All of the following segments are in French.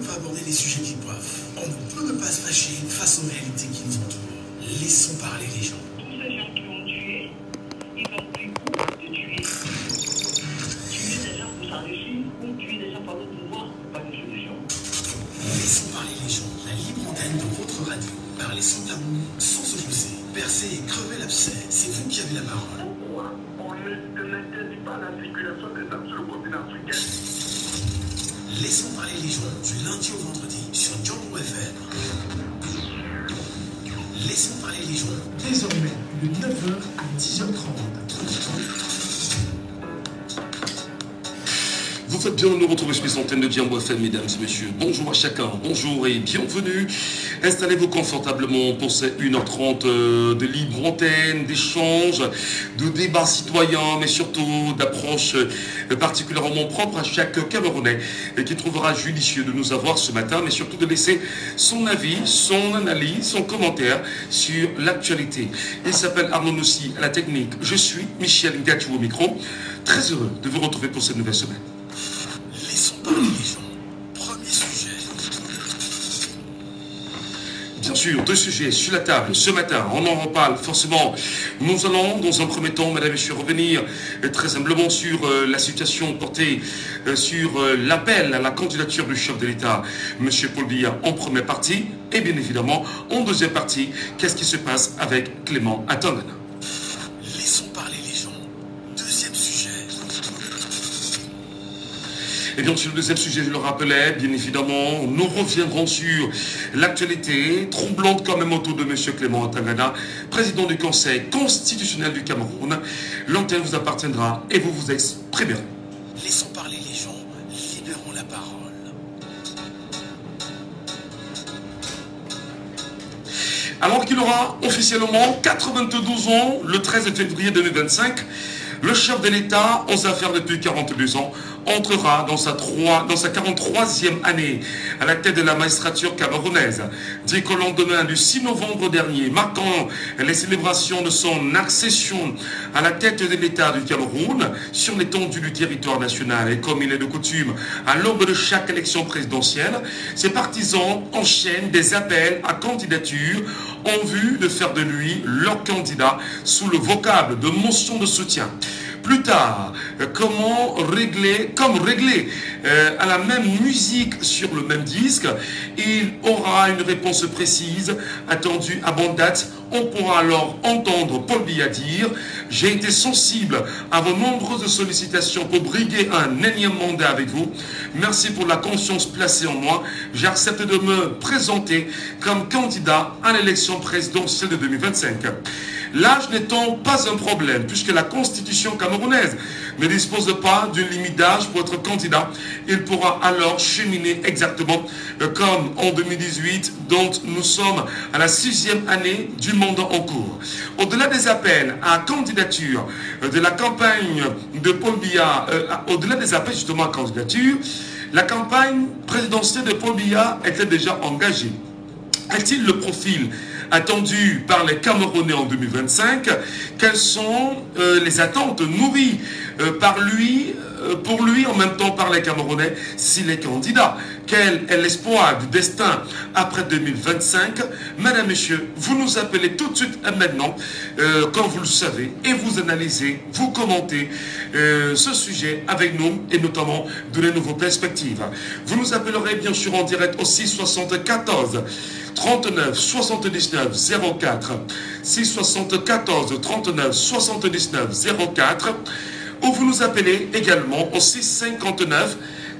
pas aborder les sujets qui coiffent. On ne peut pas se fâcher face aux réalités qui nous entourent. Laissons parler les gens. Tous ces gens qui ont tué, ils ont pris coup de tuer. Tuer des gens pour s'enrichir ou tuer des gens par le pouvoir, pas de solution. Laissons parler les gens. La libre antenne de votre radio. Parlez sans tabou, sans se pousser. Percer et crever l'abcès. C'est vous qui avez la parole. Pourquoi on n'interdit pas la circulation des armes sur le continent africain? Laissons parler les gens du lundi au vendredi sur Django FM. Laissons parler les gens. Désormais, de 9h à 10h30. Vous faites bien de nous retrouver sur les antennes de Django FM, mesdames et messieurs. Bonjour à chacun, bonjour et bienvenue. Installez-vous confortablement pour ces 1h30 de libre antenne, d'échange, de débats citoyens, mais surtout d'approche particulièrement propre à chaque Camerounais qui trouvera judicieux de nous avoir ce matin, mais surtout de laisser son avis, son analyse, son commentaire sur l'actualité. Il s'appelle Arnaud Nossi à la technique. Je suis Michel Gatiou au micro. Très heureux de vous retrouver pour cette nouvelle semaine. Laissons parler les gens. Premier sujet. Bien sûr, deux sujets sur la table ce matin. On en reparle forcément. Nous allons, dans un premier temps, mesdames et messieurs, revenir très humblement sur la situation portée sur l'appel à la candidature du chef de l'État, M. Paul Biya, en première partie. Et bien évidemment, en deuxième partie, qu'est-ce qui se passe avec Clément Atangana. Laissons parler les gens. Deuxième sujet. Et bien sur le deuxième sujet, je le rappelais, bien évidemment, nous reviendrons sur l'actualité troublante quand même autour de M. Clément Atangana, président du Conseil constitutionnel du Cameroun. L'antenne vous appartiendra et vous vous exprimerez. Laissons parler les gens. Libérons la parole. Alors qu'il aura officiellement 92 ans le 13 février 2025, le chef de l'État, aux affaires depuis 42 ans, entrera dans sa 43e année à la tête de la magistrature camerounaise. Dit qu'au lendemain du 6 novembre dernier, marquant les célébrations de son accession à la tête de l'État du Cameroun sur l'étendue du territoire national et comme il est de coutume à l'aube de chaque élection présidentielle, ses partisans enchaînent des appels à candidature en vue de faire de lui leur candidat sous le vocable de motion de soutien. Plus tard, comme régler à la même musique sur le même disque, il aura une réponse précise attendue à bonne date. On pourra alors entendre Paul Biya dire « J'ai été sensible à vos nombreuses sollicitations pour briguer un énième mandat avec vous. Merci pour la confiance placée en moi. J'accepte de me présenter comme candidat à l'élection présidentielle de 2025. » L'âge n'étant pas un problème, puisque la constitution camerounaise ne dispose pas d'une limite d'âge pour être candidat, il pourra alors cheminer exactement comme en 2018, dont nous sommes à la 6e année du mandat en cours. Au-delà des appels à candidature de la campagne de Paul Biya, au-delà des appels justement à candidature, la campagne présidentielle de Paul Biya était déjà engagée. A-t-il le profil attendu par les Camerounais en 2025? Quelles sont les attentes nourries par lui, pour lui, en même temps par les Camerounais, s'il est candidat? Quel est l'espoir du destin après 2025? Mesdames, Messieurs, vous nous appelez tout de suite et maintenant, quand vous le savez, et vous analysez, vous commentez ce sujet avec nous, et notamment donner vos perspectives. Vous nous appellerez bien sûr en direct au 674 39 79 04, 674 39 79 04, ou vous nous appelez également au 659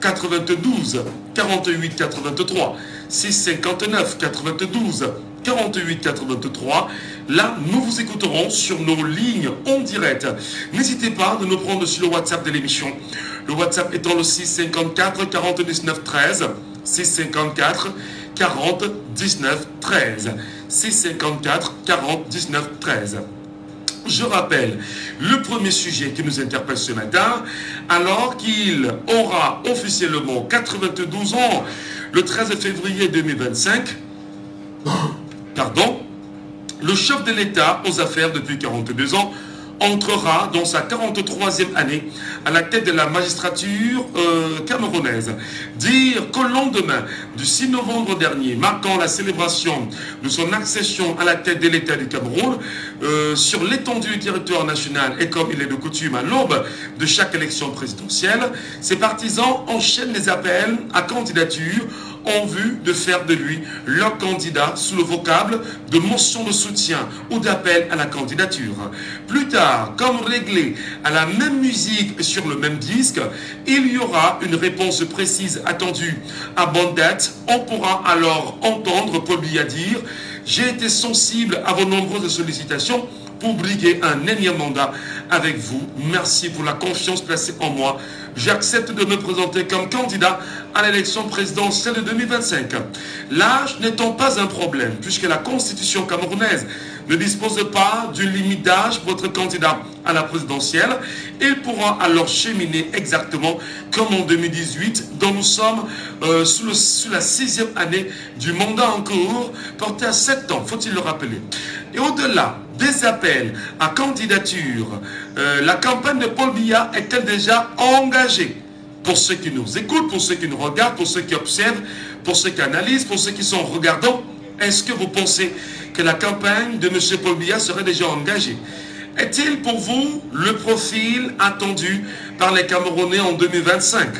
92 48 83, 659 92 48 83. Là, nous vous écouterons sur nos lignes en direct. N'hésitez pas de nous prendre sur le WhatsApp de l'émission. Le WhatsApp étant le 654 49 13, 654 40 19 13, 654 40 19 13. Je rappelle le premier sujet qui nous interpelle ce matin, alors qu'il aura officiellement 92 ans le 13 février 2025, le chef de l'État aux affaires depuis 42 ans entrera dans sa 43e année à la tête de la magistrature camerounaise. Dire qu'au lendemain du 6 novembre dernier, marquant la célébration de son accession à la tête de l'État du Cameroun, sur l'étendue du territoire national et comme il est de coutume à l'aube de chaque élection présidentielle, ses partisans enchaînent les appels à candidature en vue de faire de lui leur candidat sous le vocable de motion de soutien ou d'appel à la candidature. Plus tard, comme réglé à la même musique sur le même disque, il y aura une réponse précise attendue à bonne date. On pourra alors entendre Paul Biya dire « J'ai été sensible à vos nombreuses sollicitations pour briguer un énième mandat avec vous. Merci pour la confiance placée en moi. J'accepte de me présenter comme candidat à l'élection présidentielle de 2025. » L'âge n'étant pas un problème, puisque la Constitution camerounaise ne dispose pas d'une limite d'âge pour être candidat à la présidentielle, il pourra alors cheminer exactement comme en 2018, dont nous sommes sous la 6e année du mandat en cours, porté à 7 ans, faut-il le rappeler. Et au-delà des appels à candidature, la campagne de Paul Biya est-elle déjà engagée? Pour ceux qui nous écoutent, pour ceux qui nous regardent, pour ceux qui observent, pour ceux qui analysent, pour ceux qui sont regardants, est-ce que vous pensez que la campagne de M. Paul Biya serait déjà engagée? Est-il pour vous le profil attendu par les Camerounais en 2025?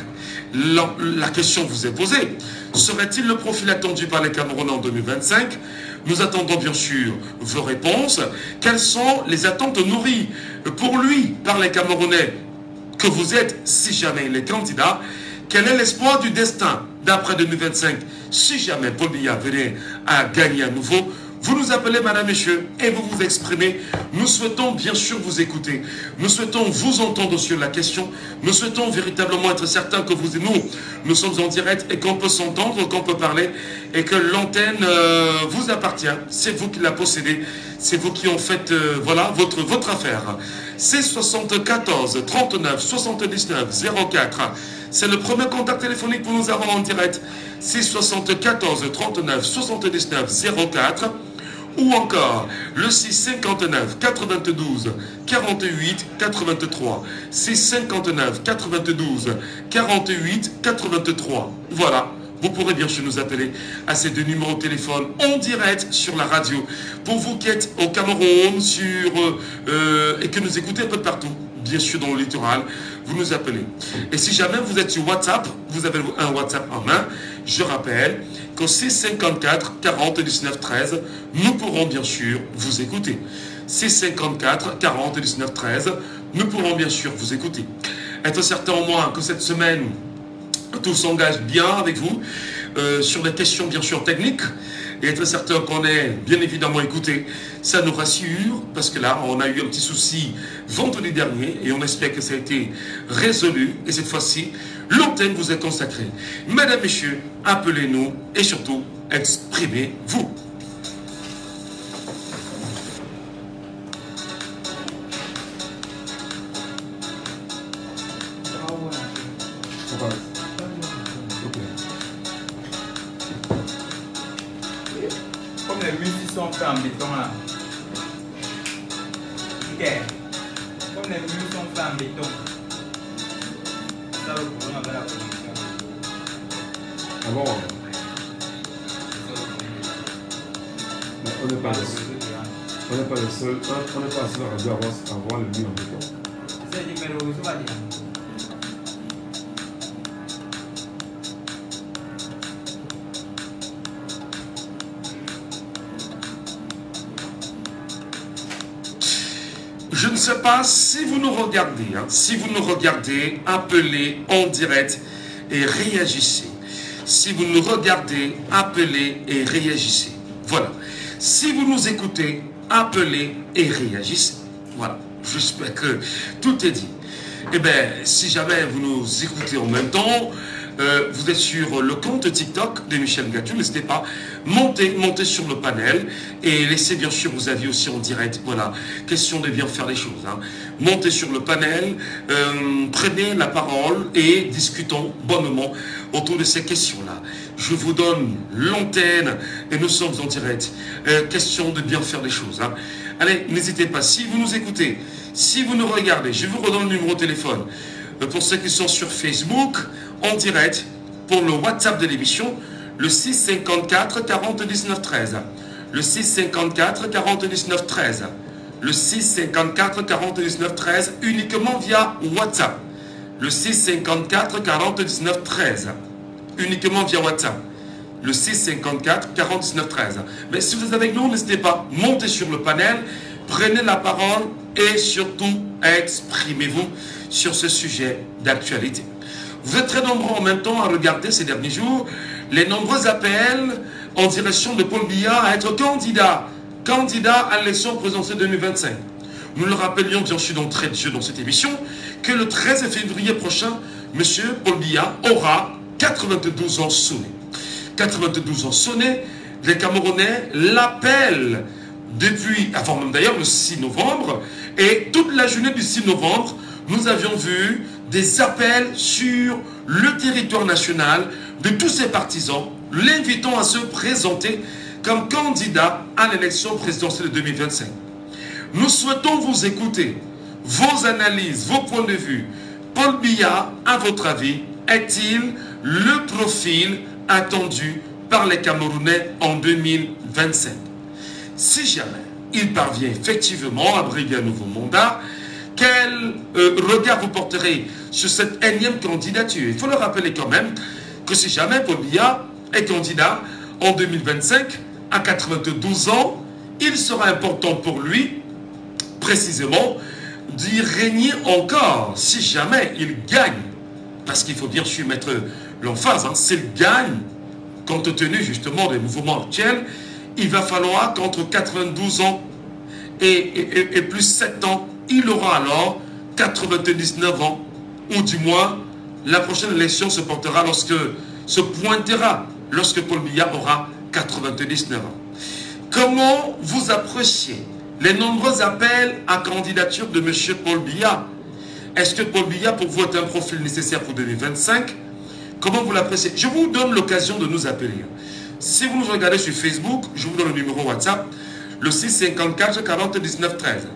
La question vous est posée. Serait-il le profil attendu par les Camerounais en 2025? Nous attendons bien sûr vos réponses. Quelles sont les attentes nourries pour lui par les Camerounais que vous êtes si jamais il est candidat? Quel est l'espoir du destin d'après 2025 si jamais Paul Biya venait à gagner à nouveau? Vous nous appelez, madame, messieurs, et vous vous exprimez. Nous souhaitons bien sûr vous écouter. Nous souhaitons vous entendre sur la question. Nous souhaitons véritablement être certains que vous et nous sommes en direct et qu'on peut s'entendre, qu'on peut parler et que l'antenne vous appartient. C'est vous qui la possédez. C'est vous qui en faites, voilà, votre affaire. C'est 74 39 79 04. C'est le premier contact téléphonique que nous avons en direct. C'est 74 39 79 04. Ou encore le 659 92 48 83. 659 92 48 83. Voilà. Vous pourrez bien sûr nous appeler à ces deux numéros de téléphone en direct sur la radio. Pour vous qui êtes au Cameroun et que nous écoutez un peu partout, bien sûr dans le littoral, vous nous appelez. Et si jamais vous êtes sur WhatsApp, vous avez un WhatsApp en main, je rappelle qu'au 654 40 19 13, nous pourrons bien sûr vous écouter. 654 40 19 13, nous pourrons bien sûr vous écouter. Être certain au moins que cette semaine, tout s'engage bien avec vous sur des questions bien sûr techniques et être certain qu'on est bien évidemment écouté, ça nous rassure parce que là on a eu un petit souci vendredi dernier et on espère que ça a été résolu et cette fois-ci l'antenne vous est consacrée. Mesdames, messieurs, appelez-nous et surtout exprimez-vous. Comme les murs sont faits en béton là. Ok. Comme les murs sont faits en béton. Ça le problème avec la connexion. Ah bon? Mais on n'est pas le seul. On n'est pas le seul. On n'est pas le seul à avoir le mur en béton. C'est dit, mais le réseau va dire. Je ne sais pas si vous nous regardez. Si vous nous regardez, appelez en direct et réagissez. Si vous nous regardez, appelez et réagissez. Voilà. Si vous nous écoutez, appelez et réagissez. Voilà. J'espère que tout est dit. Eh bien, si jamais vous nous écoutez en même temps, vous êtes sur le compte TikTok de Michel Gadiou, n'hésitez pas, montez sur le panel et laissez bien sûr vos avis aussi en direct. Voilà, question de bien faire les choses. Hein. Montez sur le panel, prenez la parole et discutons bonnement autour de ces questions-là. Je vous donne l'antenne et nous sommes en direct. Question de bien faire les choses. Hein. Allez, n'hésitez pas, si vous nous écoutez, si vous nous regardez, je vous redonne le numéro de téléphone. Pour ceux qui sont sur Facebook, en direct, pour le WhatsApp de l'émission, le 654 40 19 13. Le 654 40 19 13. Le 654 40 19 13, uniquement via WhatsApp. Le 654 40 19 13. Uniquement via WhatsApp. Le 654 40 19 13. Mais si vous êtes avec nous, n'hésitez pas, montez sur le panel, prenez la parole et surtout exprimez-vous sur ce sujet d'actualité. Vous êtes très nombreux en même temps à regarder ces derniers jours les nombreux appels en direction de Paul Biya à être candidat à l'élection présidentielle 2025. Nous le rappelions bien sûr d'entrée de jeu dans cette émission que le 13 février prochain, M. Paul Biya aura 92 ans sonnés. 92 ans sonnés, les Camerounais l'appellent depuis, avant même d'ailleurs le 6 novembre, et toute la journée du 6 novembre, nous avions vu des appels sur le territoire national de tous ses partisans, l'invitant à se présenter comme candidat à l'élection présidentielle de 2025. Nous souhaitons vous écouter, vos analyses, vos points de vue. Paul Biya, à votre avis, est-il le profil attendu par les Camerounais en 2025? Si jamais il parvient effectivement à briguer un nouveau mandat, quel regard vous porterez sur cette énième candidature? Il faut le rappeler quand même que si jamais Paul Biya est candidat en 2025 à 92 ans, il sera important pour lui, précisément, d'y régner encore si jamais il gagne. Parce qu'il faut bien sûr mettre l'emphase, hein, s'il gagne, compte tenu justement des mouvements actuels, il va falloir qu'entre 92 ans et plus 7 ans, il aura alors 99 ans, ou du moins, la prochaine élection se portera se pointera lorsque Paul Biya aura 99 ans. Comment vous appréciez les nombreux appels à candidature de M. Paul Biya? Est-ce que Paul Biya, pour vous, est un profil nécessaire pour 2025? Comment vous l'appréciez? Je vous donne l'occasion de nous appeler. Si vous nous regardez sur Facebook, je vous donne le numéro WhatsApp, le 654 40 19 13.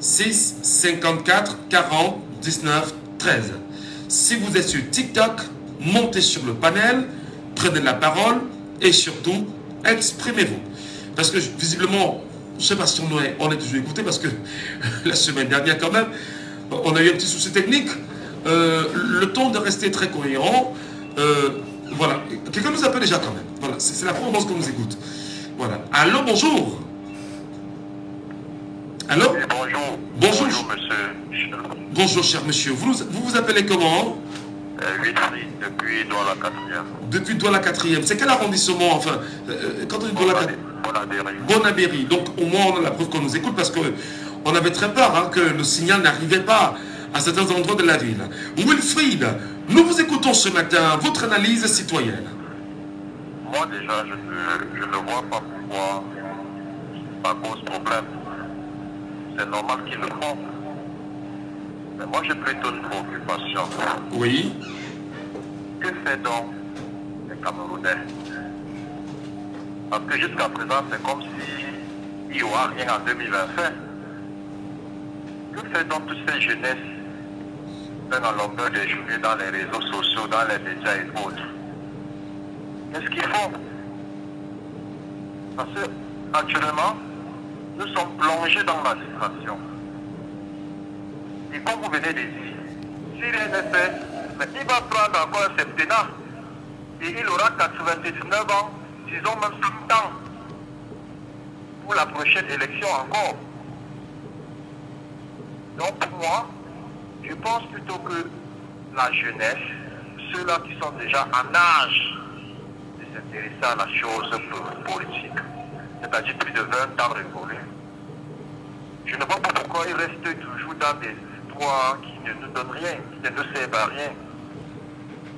654 40 19 13. Si vous êtes sur TikTok, montez sur le panel, prenez la parole et surtout, exprimez-vous. Parce que visiblement, je ne sais pas si on est toujours écouté, parce que la semaine dernière quand même, on a eu un petit souci technique. Le temps de rester très cohérent. Voilà. Quelqu'un nous appelle déjà quand même. Voilà. C'est la première fois qu'on nous écoute. Voilà. Allô, bonjour. Allô? Oui, bonjour. Bonjour. Bonjour, monsieur. Bonjour, cher monsieur. Vous vous appelez comment? Wilfried, depuis Douala 4e. Depuis Douala 4e. C'est quel arrondissement, enfin, quand on dit Douala 4e? Bonabéry. Donc, au moins, on a la preuve qu'on nous écoute, parce qu'on avait très peur hein, que le signal n'arrivait pas à certains endroits de la ville. Wilfried, nous vous écoutons ce matin. Votre analyse citoyenne. Moi, déjà, je ne vois pas pourquoi ça cause problème. C'est normal qu'ils le font. Mais moi, j'ai plutôt une préoccupation. Oui. Que fait donc les Camerounais? Parce que jusqu'à présent, c'est comme s'il n'y aura rien en 2025. Que fait donc toutes ces jeunesses à longueur des journées dans les réseaux sociaux, dans les médias et autres? Qu'est-ce qu'ils font? Parce que actuellement, nous sommes plongés dans la situation. Et comme vous venez de dire, si rien n'est fait, mais il va prendre encore un septennat et il aura 99 ans, disons même 100 ans, pour la prochaine élection encore. Donc pour moi, je pense plutôt que la jeunesse, ceux-là qui sont déjà en âge de s'intéresser à la chose politique, c'est-à-dire plus de 20 ans révolus, je ne vois pas pourquoi ils restent toujours dans des histoires qui ne nous donnent rien, qui ne nous servent à rien.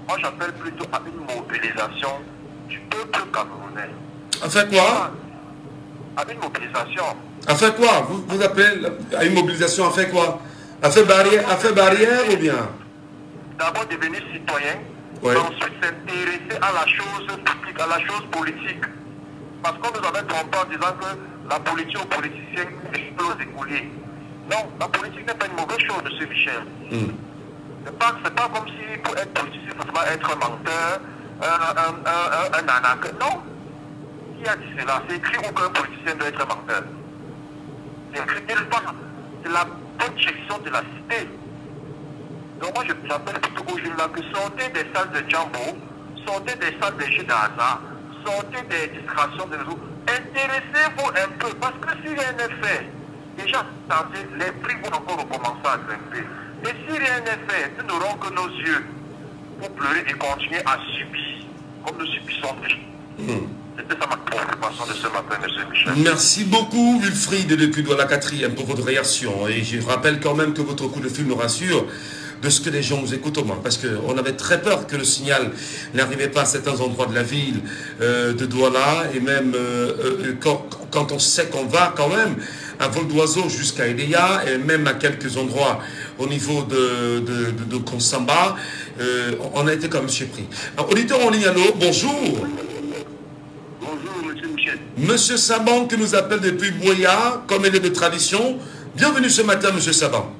moi j'appelle plutôt à une mobilisation du peuple camerounais. A fait quoi? À une mobilisation. A fait quoi? Vous appelez à une mobilisation, a fait quoi? A fait barrière ou bien? D'abord devenir citoyen, ouais. Ensuite s'intéresser à la chose publique, à la chose politique. Parce qu'on nous avait trompé en disant que la politique aux politiciens explose et couler. Non, la politique n'est pas une mauvaise chose, M. Michel. C'est pas comme si pour être politicien, il faut être un menteur, un anaque. Non. Qui a dit cela? C'est écrit où qu'un politicien doit être un menteur. C'est écrit nulle part. C'est la bonne gestion de la cité. Donc moi j'appelle plutôt aux jeunes là que sortez des salles de jambo, sortez des salles de jeux de hasard, sortez des distractions de réseau. Intéressez-vous un peu, parce que si rien n'est fait, déjà, les prix vont encore recommencer à grimper. Et si rien n'est fait, nous n'aurons que nos yeux pour pleurer et continuer à subir, comme nous subissons déjà. C'était ça ma préoccupation de ce matin, M. Michel. Merci beaucoup, Wilfried de Cudois, la 4e, pour votre réaction. Et je rappelle quand même que votre coup de fil nous rassure de ce que les gens nous écoutent au moins, parce qu'on avait très peur que le signal n'arrivait pas à certains endroits de la ville de Douala, et même quand on sait qu'on va quand même à vol d'oiseau jusqu'à Edea, et même à quelques endroits au niveau de Konsamba, on a été quand même surpris. Auditeur en ligne, allô, bonjour. Bonjour, M. Michel. Monsieur Saban qui nous appelle depuis Boya, comme il est de tradition. Bienvenue ce matin, Monsieur Saban.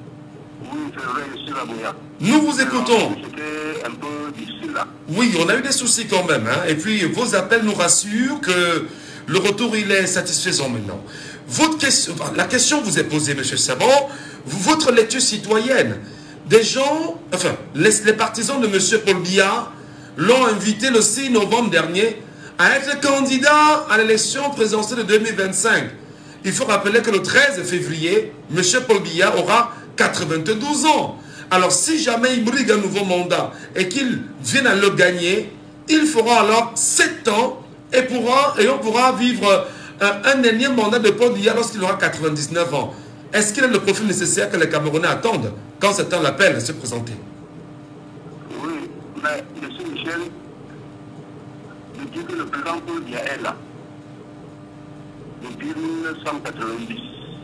Nous vous écoutons. C'était un peu difficile là. Oui, on a eu des soucis quand même. Hein. Et puis, vos appels nous rassurent que le retour, il est satisfaisant maintenant. La question vous est posée, M. Saban. Votre lecture citoyenne. Des gens, enfin, les partisans de M. Paul Biya l'ont invité le 6 novembre dernier à être candidat à l'élection présidentielle de 2025. Il faut rappeler que le 13 février, M. Paul Biya aura 92 ans. Alors, si jamais il brigue un nouveau mandat et qu'il vienne à le gagner, il fera alors 7 ans et on pourra vivre un énième mandat de Paul Biya lorsqu'il aura 99 ans. Est-ce qu'il a le profil nécessaire que les Camerounais attendent quand ce temps l'appelle à se présenter? Oui, mais M. Michel, je dis que le président Paul Biya est là depuis 1990.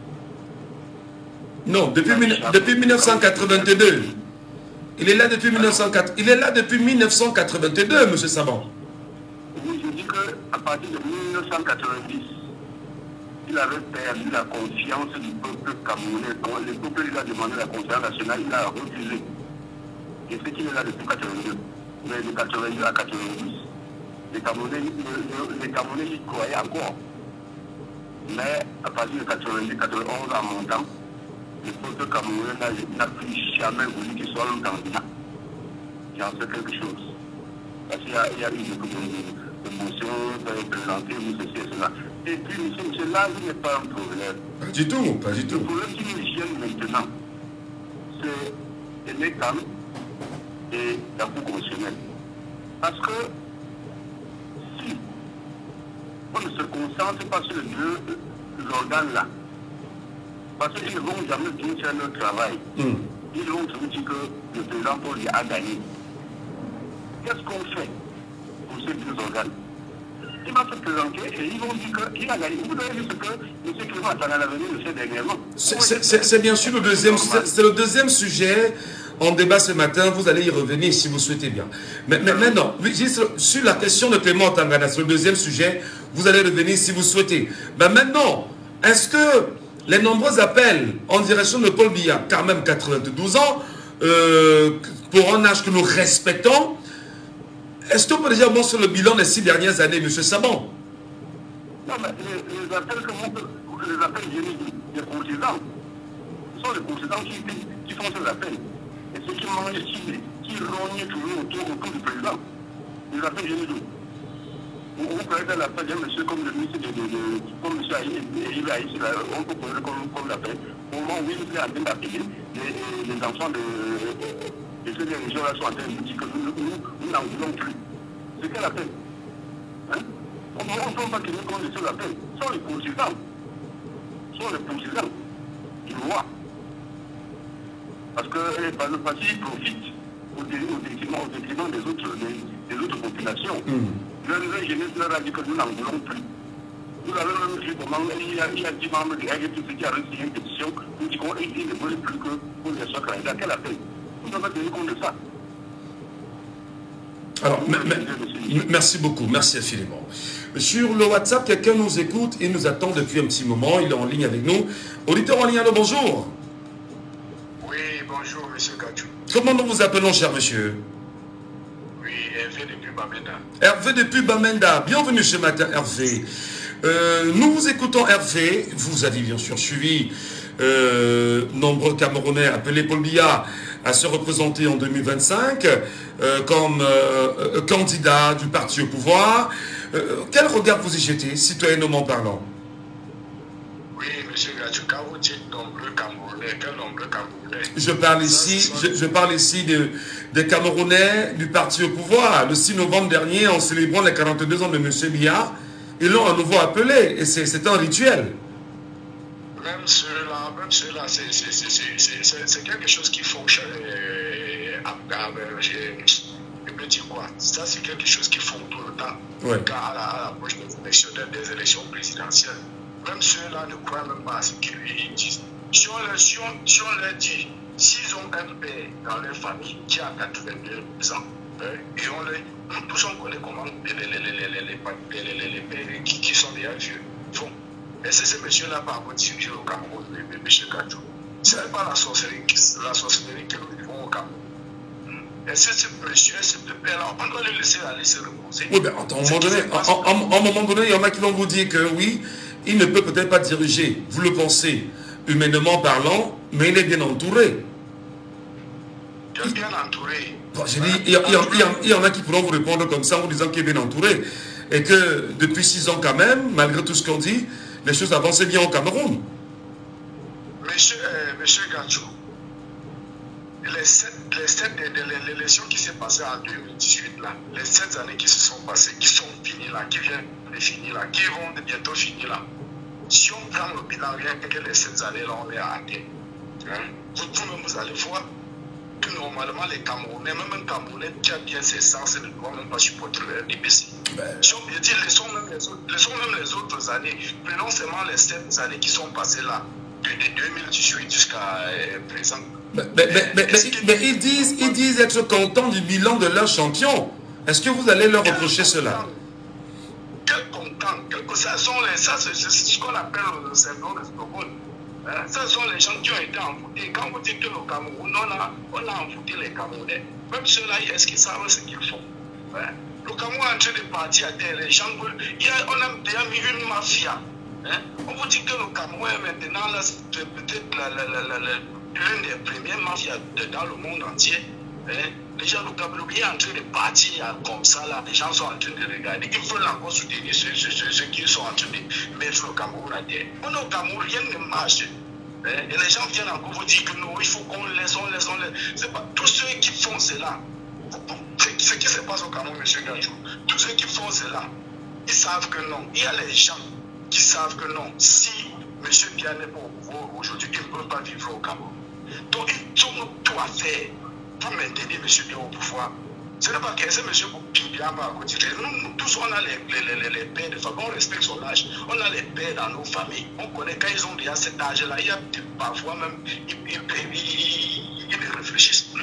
Non, depuis 1982. Il est là depuis 1982, M. Saban. Oui, je dis qu'à partir de 1990, il avait perdu la confiance du peuple camerounais. Quand le peuple lui a demandé la confiance nationale, il a refusé. Et c'est qu'il est là depuis 82. Mais de 82 à 90, les Camerounais y croyaient encore. Mais à partir de 90, 91, en montant, le peuple camerounais n'a plus jamais voulu qu'il soit un candidat. J'en sais quelque chose. Parce qu'il y a eu des motions présentées, ou ceci et cela. Et puis, monsieur, là, il n'est pas un problème. Pas du tout, pas du tout. Le problème qui nous gêne maintenant, c'est les calme et la Cour constitutionnelle. Parce que si on ne se concentre pas sur les deux organes-là, parce qu'ils ne vont jamais bien faire leur travail. Ils vont se dire que le président Paul Biya a gagné. Qu'est-ce qu'on fait pour ces deux organes? Il va se présenter et ils vont dire qu'il a gagné. Vous avez vu ce que M. Clément Atangana venu le fait dernièrement. C'est bien sûr le deuxième sujet. En débat ce matin, vous allez y revenir si vous souhaitez bien. Mais maintenant, sur la question de Clément Atangana, sur le deuxième sujet, vous allez revenir si vous souhaitez. Mais maintenant, est-ce que les nombreux appels en direction de Paul Biya, quand même 92 ans, pour un âge que nous respectons, est-ce qu'on peut déjà voir sur le bilan des 6 dernières années, M. Saban? Non, mais les appels que les appels des courtisans, ce sont les courtisans qui font ces appels. Et ceux qui mangent, qui rognent toujours autour du président. Les appels généraux. Vous croyez que l'appel d'un monsieur comme le ministre comme M. Aïe, on peut poser comme l'appel. Au moment où il est en train d'appeler, les enfants de ces régions-là sont en train de dire que nous n'en voulons plus. C'est quel appel? Hein? On ne peut pas tenir compte de ce appel. Ce sont les poursuivants. Ils voient. Parce qu'ils profitent au détriment des autres populations. La jeunesse leur a dit que nous n'en voulons plus. Vous avez même vu comment il y a 10 membres du RGTC qui a reçu une pétition où ils ne veulent plus que pour les soient candidats. Quel appel? Vous avez tenu compte de ça. Alors, merci beaucoup, merci infiniment. Sur le WhatsApp, quelqu'un nous écoute et nous attend depuis un petit moment, il est en ligne avec nous. Auditeur en ligne, allô, bonjour. Oui, bonjour, monsieur Gadjou. Comment nous vous appelons, cher monsieur? Oui, Hervé depuis Bamenda. Hervé depuis Bamenda, bienvenue ce matin, Hervé. Nous vous écoutons, Hervé. Vous avez bien sûr suivi nombreux Camerounais appelés Paul Biya à se représenter en 2025 comme candidat du parti au pouvoir. Quel regard vous y jetez, citoyennement parlant? Oui, monsieur Gadjou, quand vous dites nombreux Camerounais, quel nombreux Camerounais? Je parle ici des Camerounais du parti au pouvoir. Le 6 novembre dernier, en célébrant les 42 ans de M. Biya, ils l'ont à nouveau appelé, et c'est un rituel. Même ceux-là, c'est quelque chose qui fonctionne. Je peux dire quoi? Ça, c'est quelque chose qui font tout le temps. Ouais. Car à l'approche des élections présidentielles, même ceux-là ne croient même pas à ce qu'ils lui disent. Si on leur dit, s'ils ont un père dans leur famille qui a 82 ans, et nous tous on connaît comment les pères qui sont déjà vieux font. Et c'est ce monsieur-là par contre dirigé au Cameroun, M. Gadjou. Ce n'est pas la sorcellerie que nous vivons au Cameroun. Et c'est ce monsieur, ce père-là, on doit le laisser aller se reposer. Oui, ben, à un moment donné, il y en a qui vont vous dire que oui, il ne peut peut-être pas diriger, vous le pensez, humainement parlant, mais il est bien entouré. Il est bien entouré. Bon, j'ai dit, il y en a qui pourront vous répondre comme ça en vous disant qu'il est bien entouré. Et que depuis 6 ans quand même, malgré tout ce qu'on dit, les choses avançaient bien au Cameroun. Monsieur Gadjou, l'élection qui s'est passée en 2018, là, les 7 années qui se sont passées, qui sont finies là, qui viennent de finir là, qui vont bientôt finir là, si on prend le bilan, rien que les 7 années là, on est à terre. Vous-même, vous allez voir que normalement les Camerounais, même un Camerounais qui a bien ses sens, ne doit même pas supporter le RDPC. Si on peut dire, laissons même les autres années, prenons seulement les 7 années qui sont passées là, de 2018 jusqu'à présent. Mais ils disent être contents du bilan de leur champion. Est-ce que vous allez leur reprocher cela? Quel content, ça c'est ce qu'on appelle le syndrome de Stockholm. Ce sont les gens qui ont été envoûtés. Quand vous dites que le Cameroun, on a envoûté les Camerounais. Même ceux-là, est-ce qu'ils savent ce qu'ils font? Le Cameroun est en train de partir à terre. Les gens veulent. On a déjà mis une mafia. On vous dit que le Cameroun maintenant, c'est peut-être l'une des premières mafias dans le monde entier. Les gens, le Cameroun est en train de partir comme ça, là. Les gens sont en train de regarder. Ils veulent encore soutenir ceux qui sont en train de mettre le Cameroun à terre. Au Cameroun, rien ne marche. Et les gens viennent encore vous dire que non, il faut qu'on laisse. C'est pas tous ceux qui font cela. Ce qui se passe au Cameroun, M. Gadjou, tous ceux qui font cela, ils savent que non. Il y a les gens qui savent que non. Si M. Biya n'est pas au pouvoir aujourd'hui, ils ne peuvent pas vivre au Cameroun. Donc, ils ont tout à faire pour maintenir M. Biya au pouvoir. Ce n'est pas que c'est M. Biya va continuer. Nous tous, on a les pères de famille, on respecte son âge. On a les pères dans nos familles. On connaît quand ils ont déjà cet âge-là. Il y a parfois même, ils ne réfléchissent plus.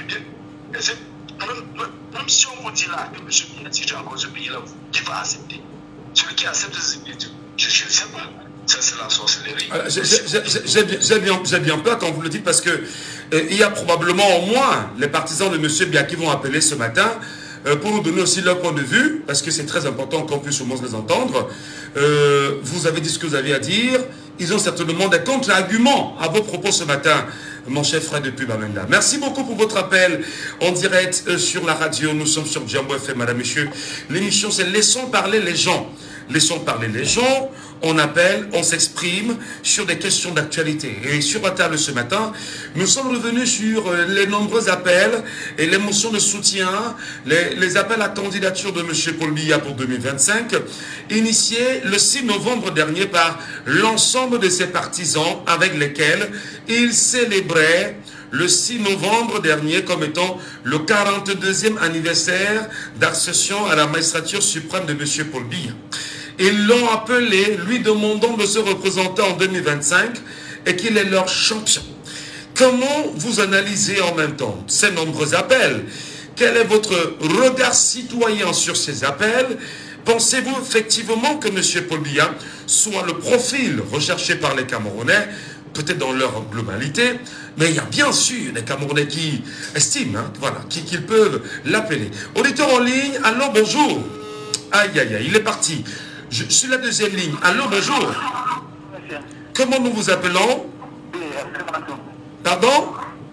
Même si on vous dit là que M. Biya dirige encore ce pays-là, qui va accepter? Celui qui accepte ces idées, je ne sais pas. Ça, c'est la sorcellerie. J'ai bien peur quand vous le dites parce que il y a probablement au moins les partisans de M. Biya qui vont appeler ce matin pour nous donner aussi leur point de vue, parce que c'est très important qu'on puisse au moins les entendre. Vous avez dit ce que vous avez à dire. Ils ont certainement des contre-arguments à vos propos ce matin, mon chef frère depuis Bamenda. Merci beaucoup pour votre appel en direct sur la radio. Nous sommes sur Djambo FM, madame, messieurs. L'émission, c'est Laissons parler les gens. Laissons parler les gens. On appelle, on s'exprime sur des questions d'actualité. Et sur la table ce matin, nous sommes revenus sur les nombreux appels et les motions de soutien, les appels à candidature de M. Paul Biya pour 2025, initiés le 6 novembre dernier par l'ensemble de ses partisans avec lesquels il célébrait le 6 novembre dernier comme étant le 42e anniversaire d'accession à la magistrature suprême de M. Paul Biya. Ils l'ont appelé, lui demandant de se représenter en 2025 et qu'il est leur champion. Comment vous analysez en même temps ces nombreux appels? Quel est votre regard citoyen sur ces appels? Pensez-vous effectivement que M. Paul Biya soit le profil recherché par les Camerounais, peut-être dans leur globalité, mais il y a bien sûr des Camerounais qui estiment voilà, qu'ils peuvent l'appeler. Auditeur en ligne, allô, bonjour. Aïe, aïe, aïe, il est parti. Je suis la deuxième ligne. Allô, bonjour. Comment nous vous appelons? Pardon?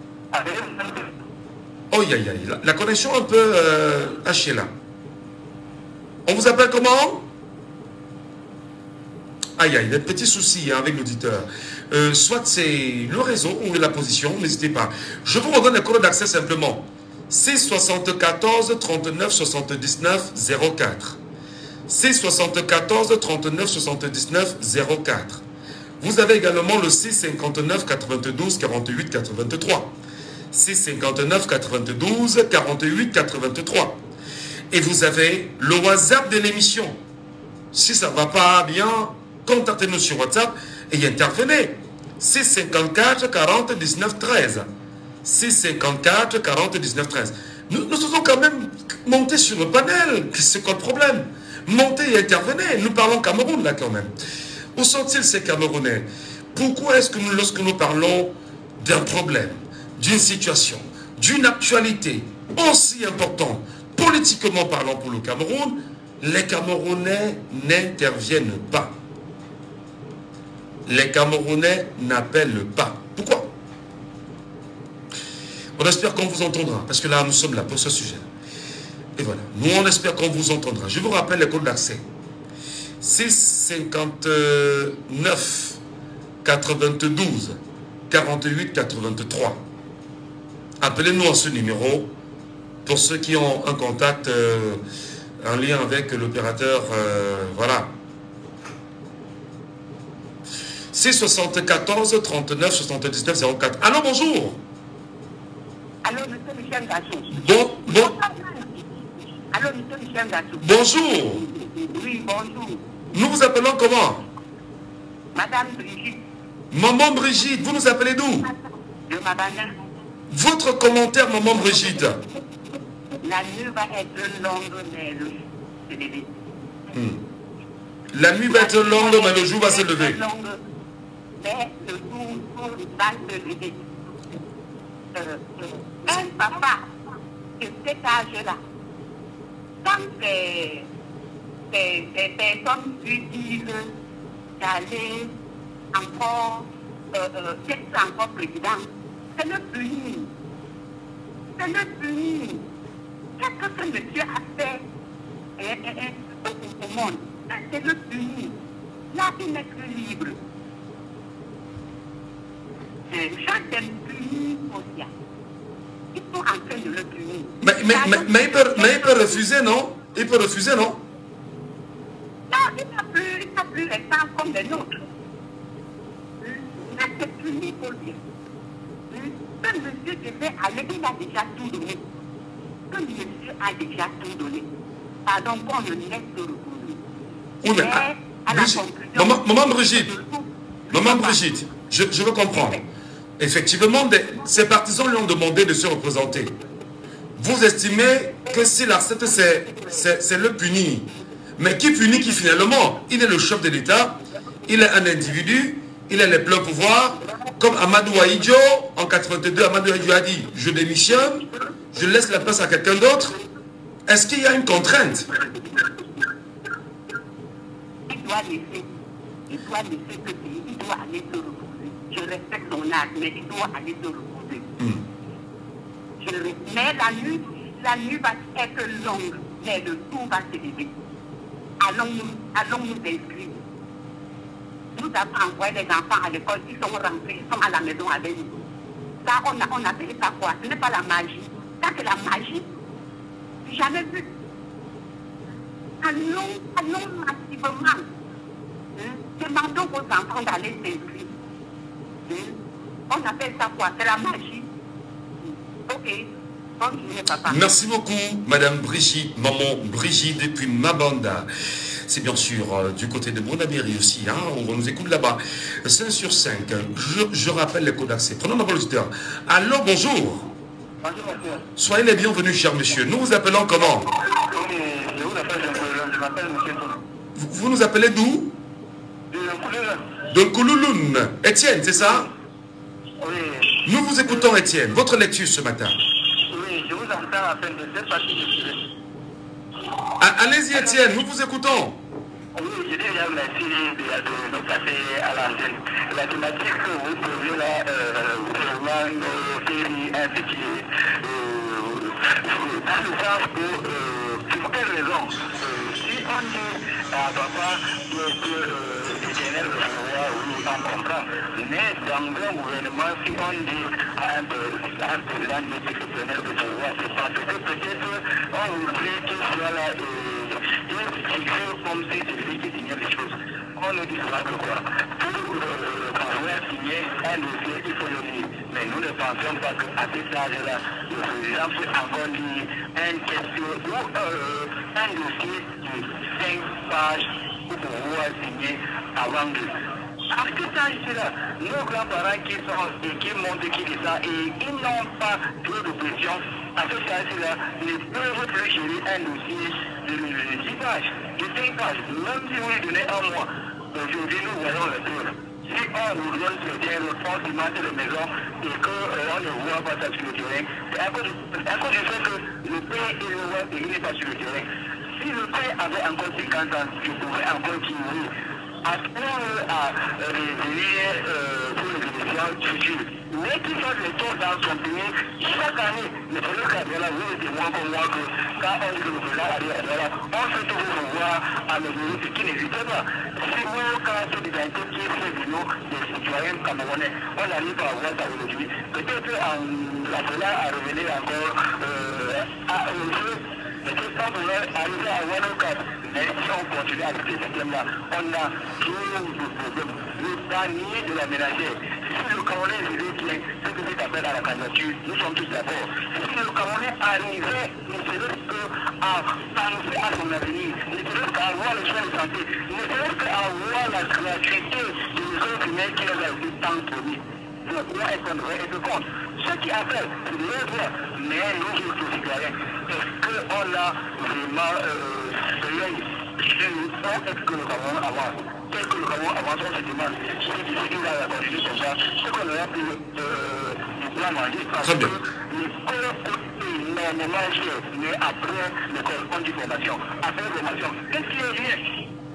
Oh, aïe, aïe, aïe. La connexion un peu hachée là. On vous appelle comment? Aïe, aïe, des petits soucis avec l'auditeur. Soit c'est le réseau ou la position, n'hésitez pas. Je vous redonne le code d'accès simplement. C'est 74 39 79 04. C'est 74 39 79 04. Vous avez également le 659 92 48 83. 659 92 48 83. Et vous avez le WhatsApp de l'émission. Si ça ne va pas bien, contactez-nous sur WhatsApp et intervenez. 654 40 19 13. 654 40 19 13. Nous sommes quand même montés sur le panel. C'est quoi le problème? Montez et intervenez. Nous parlons Cameroun là quand même. Où sont-ils ces Camerounais? Pourquoi est-ce que nous, lorsque nous parlons d'un problème, d'une situation, d'une actualité aussi importante, politiquement parlant pour le Cameroun, les Camerounais n'interviennent pas? Les Camerounais n'appellent pas. Pourquoi? On espère qu'on vous entendra, parce que là, nous sommes là pour ce sujet. Et voilà, nous on espère qu'on vous entendra. Je vous rappelle les codes d'accès. 659 92 48 83. Appelez-nous à ce numéro pour ceux qui ont un contact en lien avec l'opérateur. Voilà. C'est 74 39 79 04. Allô, bonjour. Allô, monsieur Michel Gassou. Allô, monsieur Michel Gassou. Bonjour. Oui, bonjour. Nous vous appelons comment? Madame Brigitte. Maman Brigitte, vous nous appelez d'où? De Mabana. Votre commentaire, maman Brigitte. La nuit va être longue, mais le lever. La nuit va être longue, mais le jour va se lever. Mais le jour va se lever. Un papa de cet âge-là, quand ces personnes lui disent d'aller encore, d'être encore président, c'est le punir. C'est le punir. Qu'est-ce que ce monsieur a fait au monde? C'est le punir. Là, il n'est plus libre. Chacun punit aussi. Ils sont en train de le punir. Mais il peut refuser, non? Il peut refuser, non? Non, il n'a plus les temps comme les nôtres. Mais c'est puni pour lui. Ce monsieur devait aller, il a déjà tout donné. Ce monsieur a déjà tout donné. Pardon, qu'on le laisse se reposer. Oui, mais Maman Brigitte, je veux comprendre. Effectivement, ces partisans lui ont demandé de se représenter. Vous estimez que s'il accepte, c'est le punir. Mais qui punit qui finalement? Il est le chef de l'État, il est un individu, il a les pleins pouvoirs. Comme Amadou Ahidjo, en 82, Amadou Ahidjo a dit « Je démissionne, je laisse la place à quelqu'un d'autre ». Est-ce qu'il y a une contrainte? Il doit laisser ce pays, il doit aller se reposer. Je respecte son âge, mais il doit aller se reposer. Mais la nuit va être longue, mais le jour va se lever. Allons-nous inscrire. Nous avons envoyé les enfants à l'école, ils sont rentrés, ils sont à la maison avec nous. Ça, on appelle ça quoi? Ce n'est pas la magie. Ça, c'est la magie. Jamais vu. Allons massivement. Demandons aux enfants d'aller s'inscrire. On appelle ça quoi? C'est la magie. Ok. Bonne journée, papa. Merci beaucoup, Madame Brigitte, maman Brigitte, depuis Mabanda. C'est bien sûr du côté de Bonabéry aussi, hein, on nous écoute là-bas. 5 sur 5, je rappelle les codes d'accès. Prenons d'abord l'auditeur. Allô, bonjour. Bonjour, monsieur. Soyez les bienvenus, cher monsieur. Nous vous appelons comment? Oui, je vous appelle, je m'appelle monsieur Toulou. Vous nous appelez d'où? De Koulouloun. Étienne, c'est ça? Oui. Nous vous écoutons, Étienne. Votre lecture ce matin. Oui, je vous entends à peine de cette partie de sujet. Allez-y, Étienne, nous vous écoutons. Oui, je dis déjà merci de nous passer à l'antenne. La thématique que vous posez là, vraiment, c'est intitulé. Dans le sens que, pour quelle raison, si on dit à papa que l'éternel le pouvoir, oui, on comprend. Mais dans un gouvernement, si on dit à un président de l'éternel le pouvoir, c'est parce que peut-être on voudrait qu'il soit là et comme si c'est lui qui signait les choses. On ne dit pas que quoi. Pour pouvoir signer un dossier, il faut le lire. Mais nous ne pensons pas qu'à cet âge-là, le président peut encore lire un question ou un dossier de 5 pages pour pouvoir signer avant de. À cet âge-là, nos grands-parents qui sont et qui montent, qui disent ça, et ils n'ont pas trop de pression. À cet âge-là, ne peuvent plus gérer un dossier de 10 pages, de 5 pages, même si vous lui donnez un mois. Aujourd'hui, nous voyons le tour. Si on nous donne le terrain, on cimenter les maisons et qu'on ne voit pas ça sur le terrain, c'est à cause du fait que le père et le roi n'est pas sur le terrain. Si le père avait encore 50 ans, je pourrais encore continuer. Appelons-le à revenir pour les élections futures. Mais qu'il fasse le tour dans son pays chaque année. Mais c'est le cas de la vie, c'est moins pour moi que quand on dit que le président arrive à Douala, on fait tout pour pouvoir améliorer ce qui n'existait pas. Si moi, quand c'est des identités qui fait de nous, des citoyens camerounais, on n'arrive pas à voir ça aujourd'hui. Peut-être en appelant à revenir encore à un jeu. Mais que quand on va arriver à avoir nos cas, mais si on continue avec ce système-là, on a toujours de problèmes. Le panier de la ménagère. Si le Camerounais est ce que tu appelles à la candidature, nous sommes tous d'accord. Si le Camerounais arrivait, ne serait-ce qu'à penser à son avenir, ne serait-ce qu'à avoir les soins de santé, ne serait-ce qu'à avoir la gratuité de maisons primaires qui leur a été tant promis. Pour pouvoir être de compte. Ceux qui appellent, c'est de leur droit. Mais nous, les citoyens, est-ce qu'on a vraiment chez nous, est-ce que le Cameroun avance? Est-ce que le Cameroun avance? On se demande. Si il va continuer comme ça, c'est qu'on aura plus de quoi manger. Parce que l'école coûte énormément cher. Mais après l'école, on dit formation. Après formation, qu'est-ce qui est bien?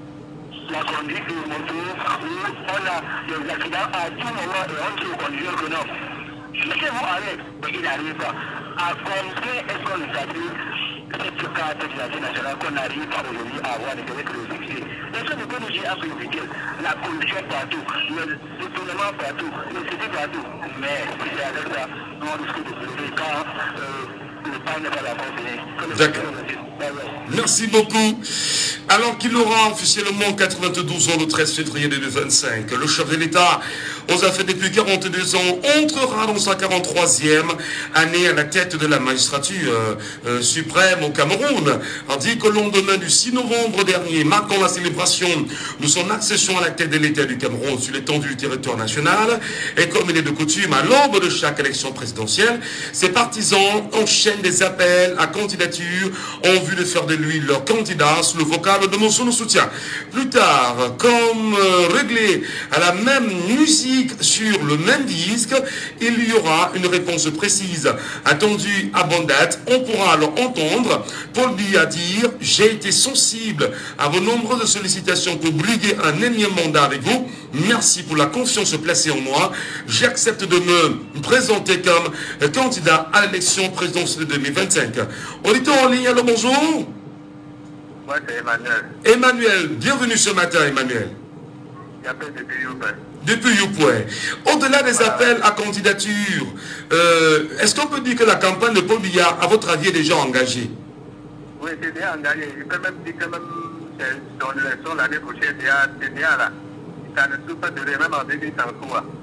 La conduite de moto, où on a des accidents à tout moment et on dit au conducteur que non. Laissez-vous aller, mais il n'arrive pas. À combien est-ce qu'on établit cette carte d'éducation nationale qu'on n'arrive pas aujourd'hui à avoir des délais de fixer? Et ce que nous j'ai appris, la pollution partout, le détournement partout, le cité partout. Mais si c'est avec ça, on risque de pleurer quand le temps n'est pas la conférence. D'accord. Merci beaucoup. Alors qu'il aura officiellement 92 ans le 13 février 2025, le chef de l'État aux affaires depuis 42 ans entrera dans sa 43e année à la tête de la magistrature suprême au Cameroun. Tandis que le lendemain du 6 novembre dernier, marquant la célébration de son accession à la tête de l'État du Cameroun sur l'étendue du territoire national, et comme il est de coutume à l'aube de chaque élection présidentielle, ses partisans enchaînent des appels à candidature en vue de faire de lui leur candidat sous le vocable de mon soutien. Plus tard, comme réglé à la même musique sur le même disque, il y aura une réponse précise attendue à bonne date. On pourra alors entendre Paul Biya dire « J'ai été sensible à vos nombreuses sollicitations pour briguer un énième mandat avec vous. Merci pour la confiance placée en moi. J'accepte de me présenter comme candidat à l'élection présidentielle 2025. » Auditeur en ligne, alors bonjour. Moi, c'est Emmanuel. Emmanuel, bienvenue ce matin, Emmanuel. J'appelle depuis Youpé. Depuis Youpé. Au-delà des appels à candidature, est-ce qu'on peut dire que la campagne de Paul Biya, à votre avis, est déjà engagée? Oui, c'est déjà engagé. Je peux même dire que même dans l'élection l'année prochaine, c'est déjà là. Ça ne peut pas durer même en 2033.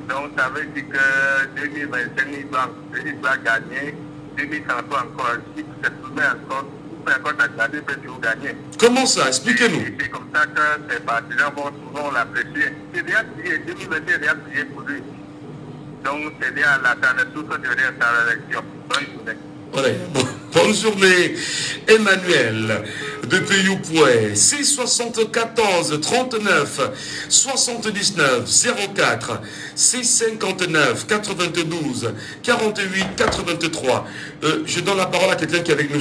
Donc ça veut dire que 2025, il doit gagner. 2033 encore. Si c'est tout encore gagner, peut toujours gagner. Comment ça? Expliquez-nous. C'est comme ça que ces partisans vont souvent l'apprécier. C'est déjà plié, 2021 est déjà plié pour lui. Donc c'est bien l'attendre tout ce que devrait être à l'élection. Bonne journée. Voilà. Bonne journée, Emmanuel, depuis Youpoué, 674 39 79 04 659 92 48 83. Je donne la parole à quelqu'un qui est avec nous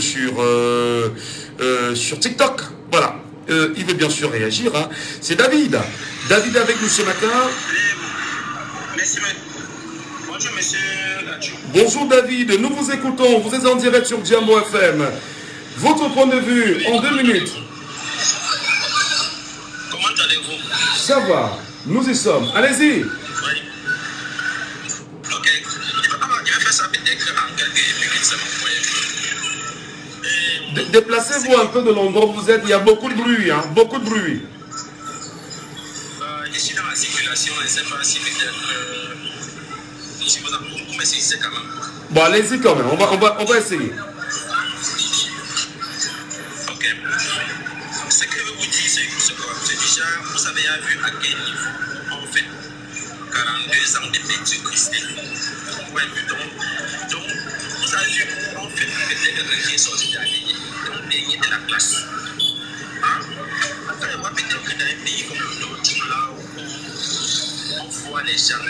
sur TikTok. Voilà. Il veut bien sûr réagir. Hein. C'est David. David est avec nous ce matin. Merci, bonjour, monsieur Gadjou. Bonjour David, nous vous écoutons. Vous êtes en direct sur Djambo FM. Votre point de vue en 2 minutes. Comment allez-vous? Ça va, nous y sommes. Allez-y. Oui. Ok. Je vais faire ça peut-être en quelques minutes, c'est mon point. Déplacez-vous un peu de l'endroit où vous êtes. Il y a beaucoup de bruit, hein, beaucoup de bruit. Je suis dans la circulation, je ne sais pas si peut-être si vous me saisissez quand même. Bon, allez-y quand même, on va essayer. Ok. Ce que je veux vous dire, c'est quoi? C'est déjà, vous avez vu à quel niveau on fait 42 ans de médiocrité. Ouais, donc, vous avez vu, on fait peut-être qui est sorti de la classe. Hein? Après, on va peut-être que dans un pays comme le nôtre, là où on voit les gens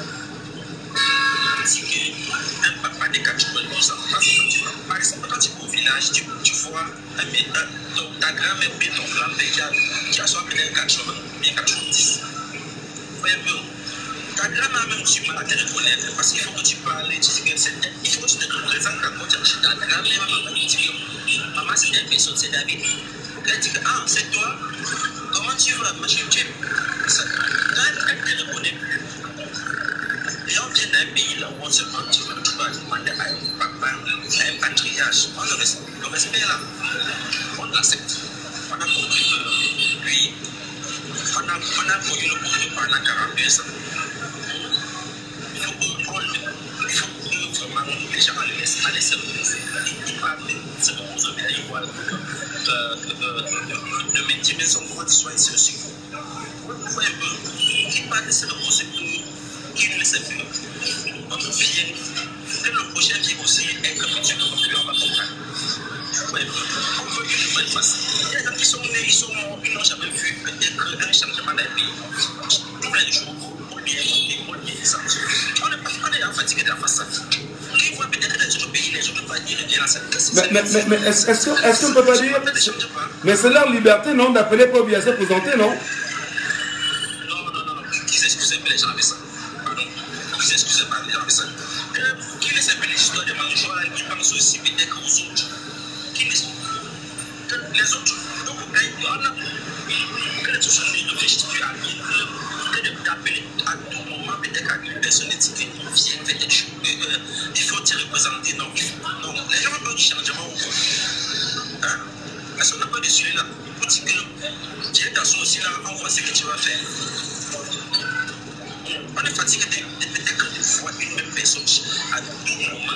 critiquer un papa de 92 ans. Parce que par exemple, quand tu vas au village, tu vois ta grand-mère ou ton grand-père qui a soit peut-être 80 ou bien 90. Voyez un peu. Ta grand-mère même du mal à te reconnaître parce qu'il faut que tu parles, il faut que tu te représentes quand tu as ta grand-mère, maman dit que maman c'est une personne, c'est David. Elle dit que ah, c'est toi, comment tu vas, ma chérie, quand elle ne te reconnaît plus. Et on vient d'un pays là où on se prend, tu vas demander à un papa, à un patriarche. Le respect là, on l'accepte. On a compris que lui, on a connu le groupe pendant 42 ans. Il faut que vraiment les gens le laissent aller se reposer. Il parle de se reposer, mais il voit de métier, mais son droit de soins, c'est aussi. Vous voyez un peu, il parle de se reposer pour nous. Qui ne le sait plus. Notre fille, que le prochain qui aussi est comme Dieu, on va comprendre. Ouais, on veut une nouvelle face. Il y a des gens qui sont nés, ils sont morts, ils n'ont jamais vu peut-être un changement d'un pays. Tous les jours, pour bien monter, pour bien descendre. On est fatigué de la face. Ils voient peut-être les autres pays, les autres pays, ils viennent à cette place. Mais est-ce qu'on ne peut pas dire. Mais c'est leur liberté, non, d'appeler pour bien se présenter, non? Non. Qui s'excuse les gens avec ça? Excusez-moi, qui laisse un peu l'histoire de Manjoa, qui pense aussi peut-être aux autres. Qui laisse les autres. Donc, que les autres sont restitués à lui, que d'appeler à tout moment peut-être à une personne dit qu'il vient peut-être il faut te représenter. Non, les gens ont peur du changement ou quoi. Parce qu'on n'a pas de celui-là. Pour dire que tu es dans son aussi là, on voit ce que tu vas faire. On est fatigué de peut-être voir une même personne à tout moment.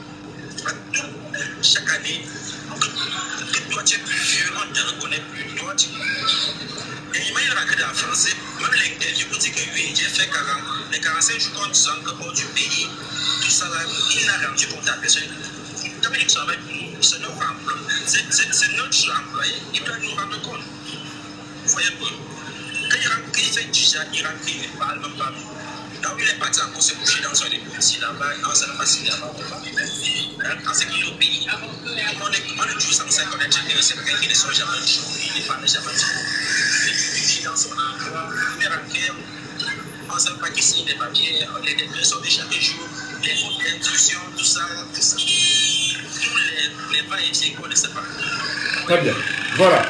Chaque année, que toi tu es plus vieux, on ne te reconnaît plus. Toi, et imagine que dans la France, même l'interview vous dit que oui, j'ai fait 40, les 45 jours en disant que hors du pays, tout ça là, il n'a rendu compte à personne. Comme il travaille pour nous, c'est notre emploi, c'est notre employé, il doit nous rendre compte. Vous voyez un peu. Quand il fait déjà, il rentre, il ne parle même pas. Là où il est parti encore se coucher dans son lit, si là-bas, on s'est passé là-bas, quand c'est qu'il est au pays, on est toujours censé connaître c'est quelqu'un qui ne soit jamais chaud, il ne parle jamais trop. Il vit dans son emploi, il est rentré, on ne sait pas qui signe les papiers, les dépressions de chaque jour, les fautes d'intuition, tout ça. Tous les va-et-vient qu'on ne sait pas. Très bien, voilà.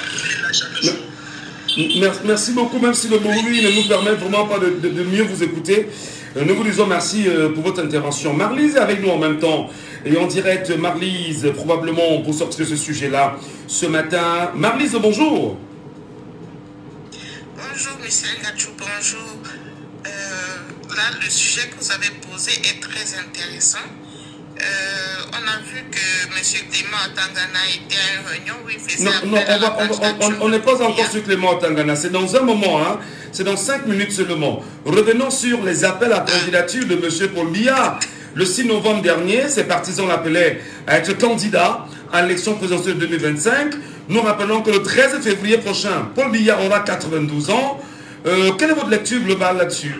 Merci beaucoup, même si le bruit ne nous permet vraiment pas de mieux vous écouter. Nous vous disons merci pour votre intervention. Marlise est avec nous en même temps. Et en direct, Marlise, probablement pour sortir de ce sujet-là ce matin. Marlise, bonjour. Bonjour, monsieur Gadjou, bonjour. là, le sujet que vous avez posé est très intéressant. On a vu que M. Clément Tangana était à une réunion où il faisait on n'est pas encore sur Clément Tangana. C'est dans un moment, hein. C'est dans 5 minutes seulement. Revenons sur les appels à candidature de M. Paul Biya. Le 6 novembre dernier, ses partisans l'appelaient à être candidat à l'élection présidentielle 2025. Nous rappelons que le 13 février prochain, Paul Biya aura 92 ans. Quelle est votre lecture globale là-dessus?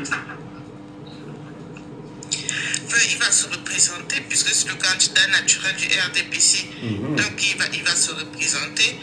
Il va se représenter puisque c'est le candidat naturel du RDPC. Donc il va se représenter.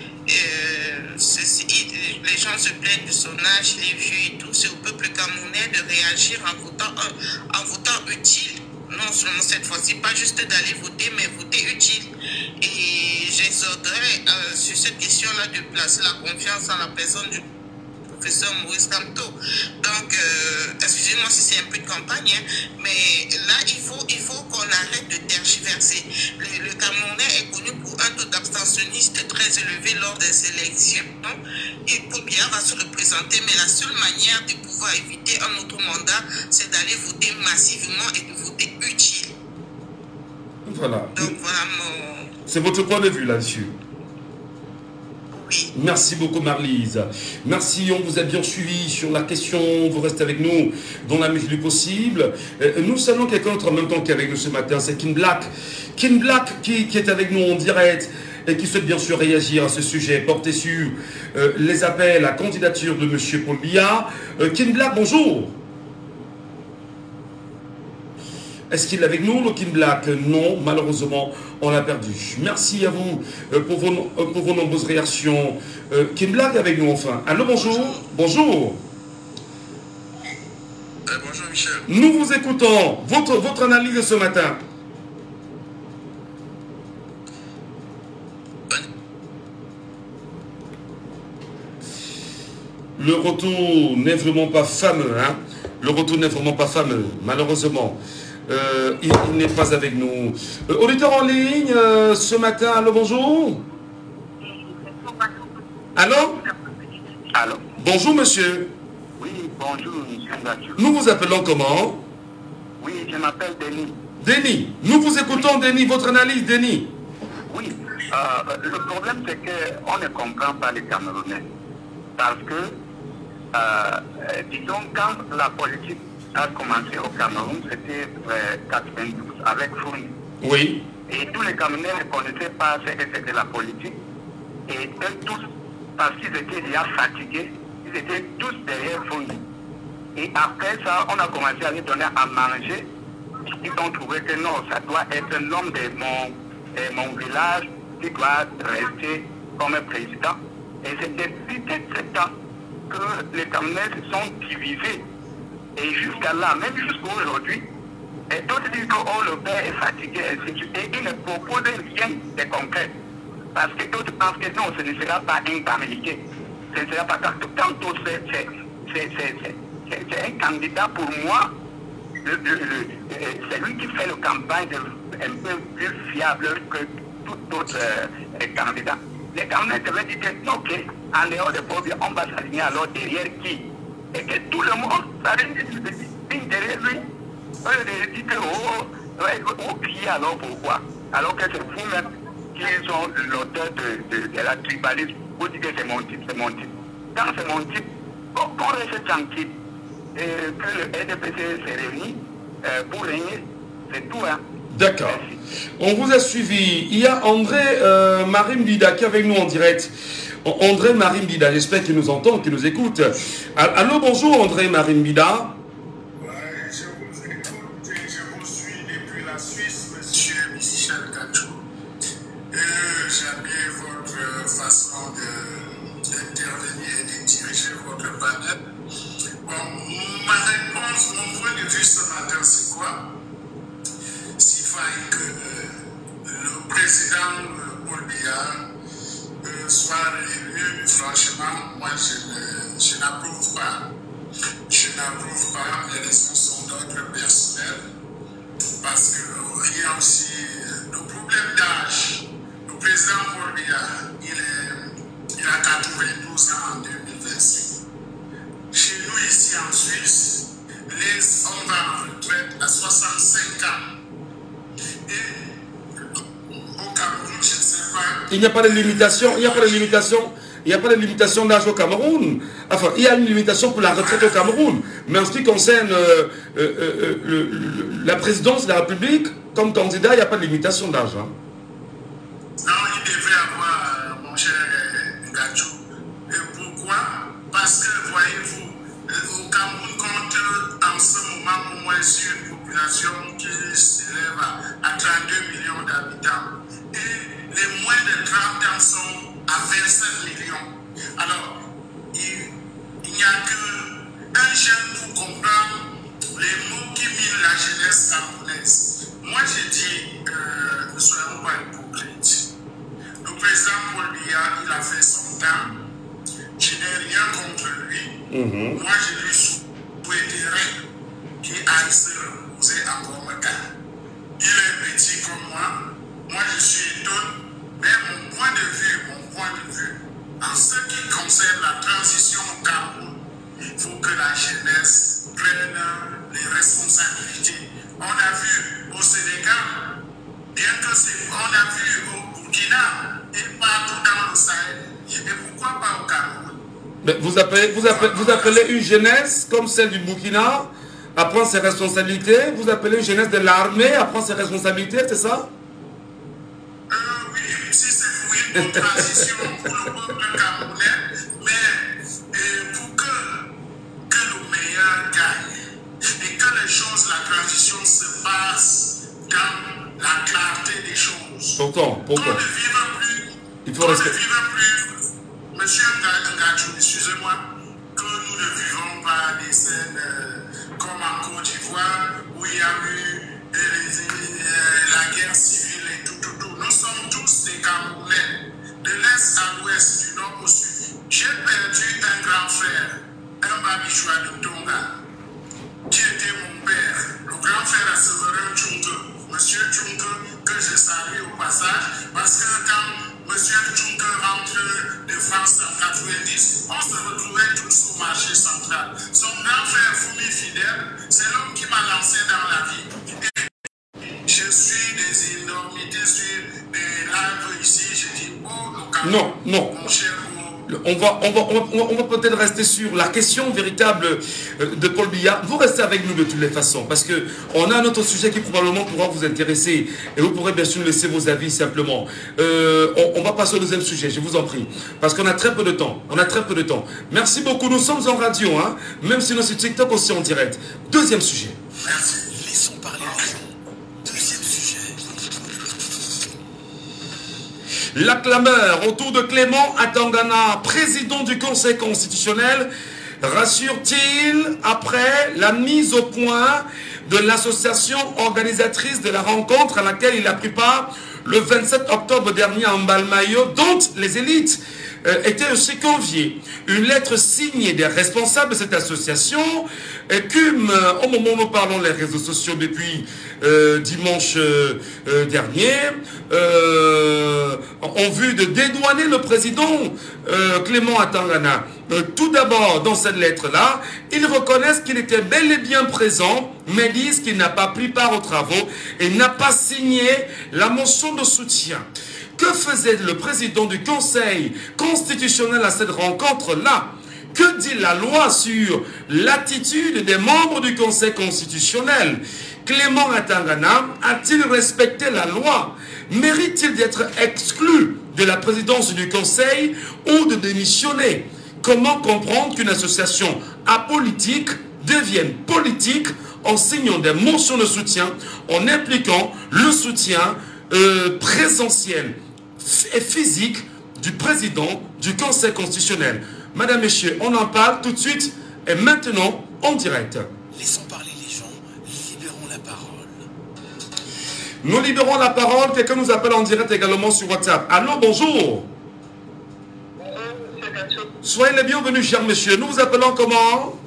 Les gens se plaignent de son âge, les vieux et tout. C'est au peuple camerounais de réagir en votant utile. Non seulement cette fois-ci, pas juste d'aller voter, mais voter utile. Et j'exhorterai sur cette question-là de placer la confiance en la personne du professeur Maurice Kamto. Donc, excusez-moi si c'est un peu de campagne, hein, mais là, il faut qu'on arrête de tergiverser. Le Camerounais est connu pour un taux d'abstentionniste très élevé lors des élections. Et Paul Biya va se représenter, mais la seule manière de pouvoir éviter un autre mandat, c'est d'aller voter massivement et de voter utile. Voilà. Donc, voilà mon... C'est votre point de vue là-dessus. Oui. Merci beaucoup Marlise. Merci, on vous a bien suivi sur la question. Vous restez avec nous dans la mesure du possible. Nous saluons quelqu'un d'autre en même temps qu'avec nous ce matin. C'est King Black. King Black qui est avec nous en direct et qui souhaite bien sûr réagir à ce sujet porté sur les appels à candidature de M. Paul Biya. King Black, bonjour. Est-ce qu'il est avec nous, le King Black? Non, malheureusement, on l'a perdu. Merci à vous pour vos nombreuses réactions. King Black est avec nous enfin. Allô, bonjour. Bonjour. Bonjour Michel. Nous vous écoutons. Votre analyse de ce matin. Le retour n'est vraiment pas fameux, hein. Le retour n'est vraiment pas fameux, malheureusement. Il n'est pas avec nous. Auditeur en ligne, ce matin, allô, bonjour. Allô? Allô? Bonjour, monsieur. Oui, bonjour, monsieur. Nous vous appelons comment? Oui, je m'appelle Denis. Denis, nous vous écoutons, Denis. Votre analyse, Denis. Oui, le problème, c'est qu'on ne comprend pas les Camerounais. Parce que, disons, quand la politique a commencé au Cameroun, c'était 92 avec Founi. Oui. Et tous les Camerounais ne connaissaient pas ce que c'était la politique. Et eux tous, parce qu'ils étaient déjà fatigués, ils étaient tous derrière Founi. Et après ça, on a commencé à les donner à manger. Ils ont trouvé que non, ça doit être l'homme de mon village qui doit rester comme président. Et c'était peut-être 7 ans que les Camerounais se sont divisés. Et jusqu'à là, même jusqu'à aujourd'hui, et d'autres disent que oh, le père est fatigué, et ils ne proposent rien de concret. Parce que d'autres pensent que non, ce ne sera pas une parité. Ce ne sera pas tantôt c'est un candidat pour moi, c'est lui qui fait la campagne un peu plus fiable que tout autre candidat. Les Camerounais devaient dire que ok, en dehors de Paul Biya, on va s'aligner alors derrière qui? Et que tout le monde s'aligne derrière lui. On dit que oh, qui alors pourquoi? Alors que c'est vous-même qui sont l'auteur de la tribalisme. Vous dites que c'est mon type, c'est mon type. Quand c'est mon type, qu'on reste tranquille. Et que le RDPC se réunit pour régner, c'est tout. Hein. D'accord. On vous a suivi. Il y a André Marim Bida qui est avec nous en direct. André Marim Bida, j'espère qu'il nous entend, qu'il nous écoute. Allô, bonjour André Marim Bida. Oui, je vous écoute et je vous suis depuis la Suisse, monsieur Michel Kachou. J'aime bien votre façon d'intervenir et de diriger votre panel. Bon, ma réponse, mon point de vue ce matin, c'est quoi? S'il fallait que le président Paul Biya soit réélu, franchement, moi je n'approuve pas. Je n'approuve pas, les raisons sont d'ordre personnel, parce que il y a aussi le problème d'âge. Le président Paul Biya, il a 92 ans en 2026. Chez nous ici en Suisse, on va il n'y a pas de limitation, il n'y a pas de limitation. Il n'y a pas de limitation d'âge au Cameroun. Enfin, il y a une limitation pour la retraite au Cameroun. Mais en ce qui concerne la présidence de la République, comme candidat, il n'y a pas de limitation d'âge. Hein. Non, il devrait avoir, mon cher Gadjou. Et pourquoi? Parce que, voyez-vous, au Cameroun compte en ce moment au moins une population qui s'élève à 32 millions d'habitants. Et les moins de 30 ans sont à 27 millions. Alors, il n'y a qu'un jeune pour comprendre les mots qui minent la jeunesse camerounaise. Moi, j'ai dit, ne soyons pas hypocrites. Le président Paul Biya, il a fait son temps. Je n'ai rien contre lui. Moi, je lui souhaiterais qu'il aille se reposer à Bomaka. Il est petit comme moi. Moi, je suis étonné. Mais mon point de vue, en ce qui concerne la transition au Cameroun, il faut que la jeunesse prenne les responsabilités. On a vu au Sénégal, bien que on a vu au Burkina et partout dans le Sahel. Et pourquoi pas au Cameroun? Mais vous appelez une jeunesse comme celle du Burkina à prendre ses responsabilités? Vous appelez une jeunesse de l'armée à prendre ses responsabilités, c'est ça? Oui, si c'est pour une transition pour le peuple camerounais, mais pour que le meilleur gagne et que les choses, la transition se passe dans la clarté des choses. Pourtant. Qu'on ne vive plus, monsieur Gadjou, excusez-moi, que nous ne vivons pas des scènes comme en Côte d'Ivoire où il y a eu la guerre civile et tout. Nous sommes tous des Camerounais, de l'Est à l'Ouest, du Nord au Sud. J'ai perdu un grand frère, un Babichoua de Tonga, qui était mon père, le grand frère à Séverin Tchunke, monsieur Tchunke, que je salue au passage, parce que quand monsieur Tchunke rentre de France en 90, on se retrouvait tous au marché central. Son grand frère Foumi Fidèle, c'est l'homme qui m'a lancé dans la vie. Je suis des énormités sur des lives ici, je dis, oh, le Cameroun, non. mon cher. On va peut-être rester sur la question véritable de Paul Biya. Vous restez avec nous de toutes les façons, parce qu'on a un autre sujet qui probablement pourra vous intéresser, et vous pourrez bien sûr laisser vos avis simplement. On va passer au deuxième sujet, je vous en prie, parce qu'on a très peu de temps. Merci beaucoup, nous sommes en radio, hein, même si nous sommes sur TikTok aussi en direct. Deuxième sujet. Merci. Laissons parler les gens. Deuxième sujet. La clameur autour de Clément Atangana, président du Conseil constitutionnel, rassure-t-il après la mise au point de l'association organisatrice de la rencontre à laquelle il a pris part le 27 octobre dernier en Balmayo, dont les élites étaient aussi conviées. Une lettre signée des responsables de cette association écume au moment où nous parlons les réseaux sociaux depuis dimanche dernier, en vue de dédouaner le président Clément Atangana. Tout d'abord, dans cette lettre-là, ils reconnaissent qu'il était bel et bien présent, mais disent qu'il n'a pas pris part aux travaux et n'a pas signé la motion de soutien. Que faisait le président du Conseil constitutionnel à cette rencontre-là? Que dit la loi sur l'attitude des membres du Conseil constitutionnel? Clément Atangana a-t-il respecté la loi? Mérite-t-il d'être exclu de la présidence du Conseil ou de démissionner? Comment comprendre qu'une association apolitique devienne politique en signant des motions de soutien, en impliquant le soutien présentiel et physique du président du Conseil constitutionnel? Madame, Messieurs, on en parle tout de suite et maintenant en direct. Laissons parler les gens, libérons la parole. Nous libérons la parole. Quelqu'un nous appelle en direct également sur WhatsApp. Allô, bonjour. Soyez les bienvenus, chers messieurs. Nous vous appelons comment?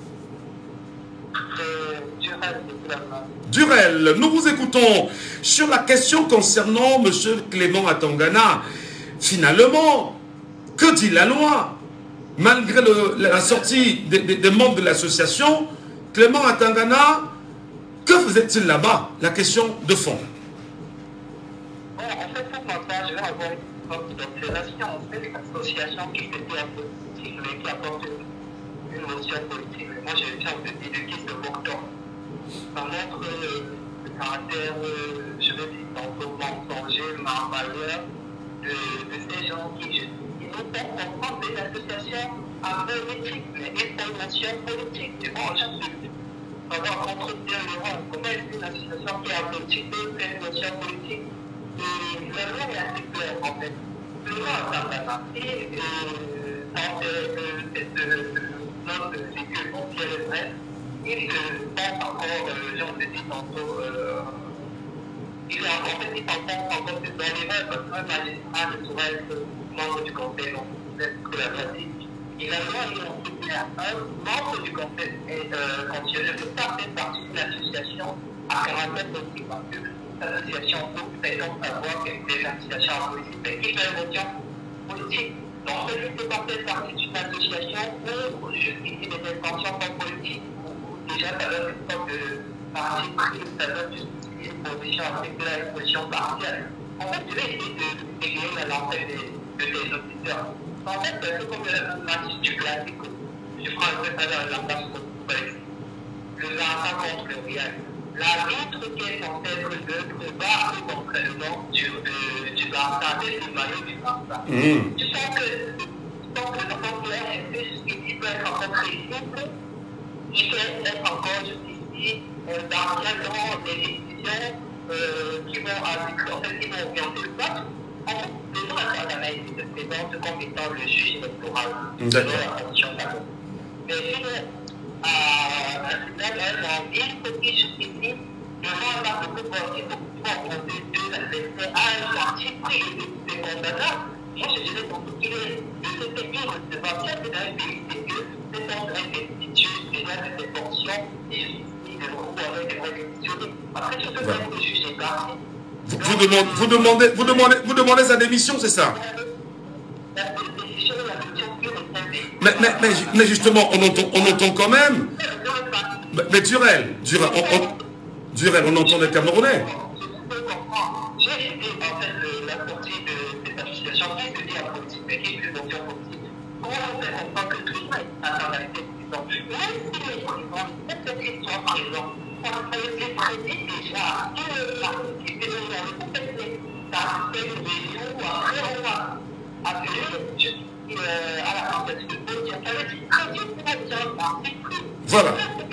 Durel. Nous vous écoutons sur la question concernant M. Clément Atangana. Finalement, que dit la loi? Malgré la sortie des membres de l'association, Clément Atangana, que faisait-il là-bas? La question de fond. Bon, en fait, pour ma part, je vais avoir forme d'observation, on fait des associations qui étaient politiques, mais qui apportent une notion politique. Moi, j'ai le genre d'éduquer ce pourtant. Ça montre le caractère, je vais dire, tantôt mensonger, malheur de ces gens qui nous font comprendre des associations à politique, mais une formation politique. C'est bon, juste savoir contredire le rôle. Comment est-ce qu'une association qui est apolitique peut faire une notion politique? Et la loi est assez claire, en fait. Le droit à la partie, dans cette note de véhicule foncière bref, il se pense encore, j'en ai dit tantôt, il a en fait, il s'en pense encore plus dans les rêves, parce qu'un magistrat ne saurait être membre du conseil, donc c'est ce que la loi dit. Et la loi est en fait claire. Un membre du conseil constitutionnel ne peut pas faire partie d'une association à caractère politique, parce que l'association peut savoir que c'est une association politique, mais qui fait une notion politique. Donc, celui qui peut pas faire partie d'une association où jusqu'ici les intentions sont politiques, ou déjà ça donne une sorte de parti pris, ça donne une position assez claire, une position partielle. En fait, je vais essayer d'égayer la lancée de tes auditeurs. En fait, c'est comme le match du classique. Je prends un peu ça dans la place pour le Barça contre le Real. L'arbitre qui est censé être neutre va contre le nom du Barça, c'est le maillot du Barça. Tu sens que le player est fait jusqu'ici peut être encore crédible, il peut être encore jusqu'ici dans des décisions qui vont arbitrer, en fait, qui vont orienter le match. En fait, le droit à l'analyse se présente comme étant le juge électoral selon la condition de la loi. Mais sinon, un tribunal en ville, ce qui justifie devant la pouvoir qui va opposer deux adversaires à un parti pris et des condamnables. Moi, je dirais qu'il est de ce pays recevable d'un pays, c'est que ce sont investitures déjà de ces fonctions et justifie de recours avec des vrais décisionnaires. Après, je peux faire que le juge est parti. Vous demandez sa démission, c'est ça? Mais justement, on entend quand même. Mais Durel, on entend les Camerounais. J'ai aidé en fait la sortie de cette association qui se dit en politique, mais qui est une notion politique. Comment on fait comprendre que tout le monde a la réalité présente? Même si les présents, peut-être qu'ils sont présents, on les prédit déjà que la société de la compétence, ça fait une réunion où après on va appeler à la tentative de politique. Ça veut dire que Dieu pourrait dire parti pris. Voilà.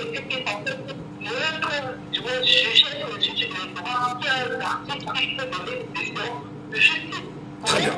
Très bien.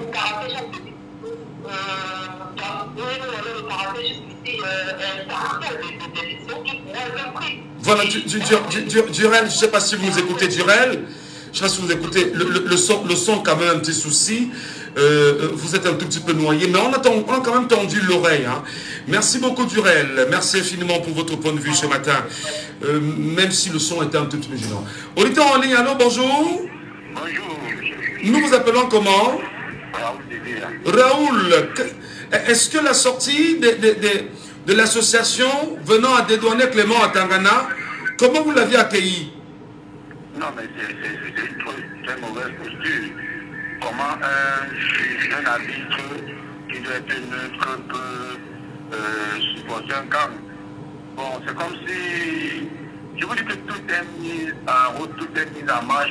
Voilà, Durel, je ne sais pas si vous écoutez Durel, je ne sais pas si vous écoutez, le son quand même un petit souci, vous êtes un tout petit peu noyé, mais on a quand même tendu l'oreille. Hein. Merci beaucoup Durel, merci infiniment pour votre point de vue ce matin, même si le son était un tout petit peu gênant. Auditeur en ligne, allô, bonjour. Bonjour. Nous vous appelons comment? Raoul. Est-ce que la sortie de l'association venant à dédouaner Clément à Tangana, comment vous l'aviez accueilli? Non, mais c'est une très mauvaise posture. Comment un arbitre qui doit être neutre peut supporter un camp? Bon, c'est comme si, je vous dis que tout est mis en route, tout est mis en marche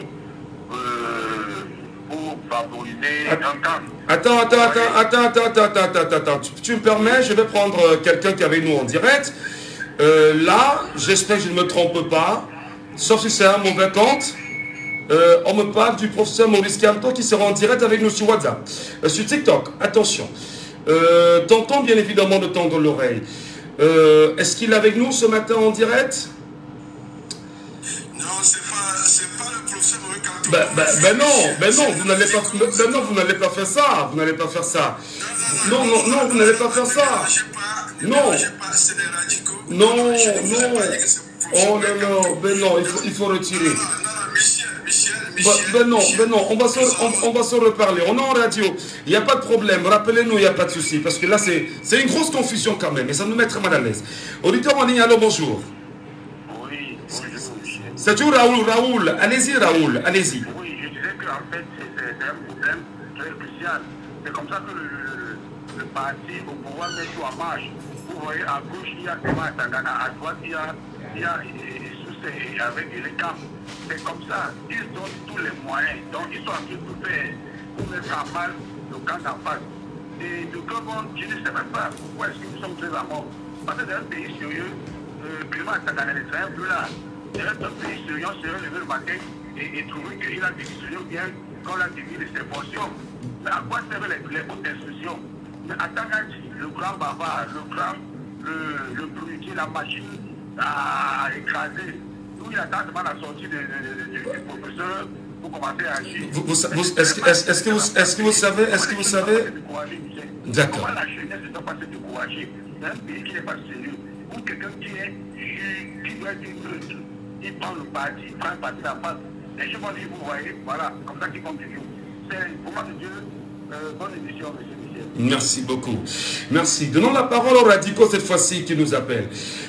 pour favoriser un camp. Attends. Tu me permets, je vais prendre quelqu'un qui est avec nous en direct. Là, j'espère que je ne me trompe pas, sauf si c'est un mauvais compte. On me parle du professeur Maurice Canto qui sera en direct avec nous sur WhatsApp, sur TikTok. Attention. Tentons bien évidemment de tendre l'oreille. Est-ce qu'il est avec nous ce matin en direct? Non, c'est pas le professeur Maurice Canto. Non, vous n'allez pas faire ça. Vous n'allez pas faire ça. Non, vous n'allez pas faire ça. Non. Non. Oh non, il faut retirer. Non, on va se reparler. On est en radio. Il n'y a pas de problème. Rappelez-nous, il n'y a pas de souci. Parce que là, c'est une grosse confusion quand même. Et ça nous met très mal à l'aise. Auditeur en ligne, allô, bonjour. Oui, bonjour. C'est tout Raoul. Allez-y, Raoul. Allez-y. Oui, je disais qu'en fait, c'est un problème très social. C'est comme ça que le parti au pouvoir met tout en marche. Vous voyez, à gauche, il y a Clément Atangana, à droite, il y a Soussé avec les camps. C'est comme ça. Ils ont tous les moyens. Donc, ils sont en train de tout faire pour mettre à mal le camp d'en face. Et le Gabon, je ne sais même pas pourquoi est-ce que nous sommes très à mort. Parce que c'est un pays sérieux. Clément Atangana ne serait plus là. C'est un pays sérieux, on serait levé le matin et trouver qu'il a démissionné ou bien qu'on a démis ses fonctions. Mais à quoi servent les hautes institutions? Mais Atangana, le grand bavard, le brutier, la machine à écraser. Nous, il attend devant la sortie du professeur pour commencer à agir. Est-ce que vous savez D'accord. Comment la jeunesse ne doit pas se décourager? C'est un pays qui n'est pas sérieux. Ou quelqu'un qui doit être neutre. Il prend le parti, il prend le parti d'en face. Et je m'en dis, vous voyez, voilà, comme ça qu'il continue. C'est, pour moi, de Dieu, bonne émission, monsieur Michel. Merci beaucoup. Merci. Donnons la parole aux radicaux cette fois-ci qui nous appellent.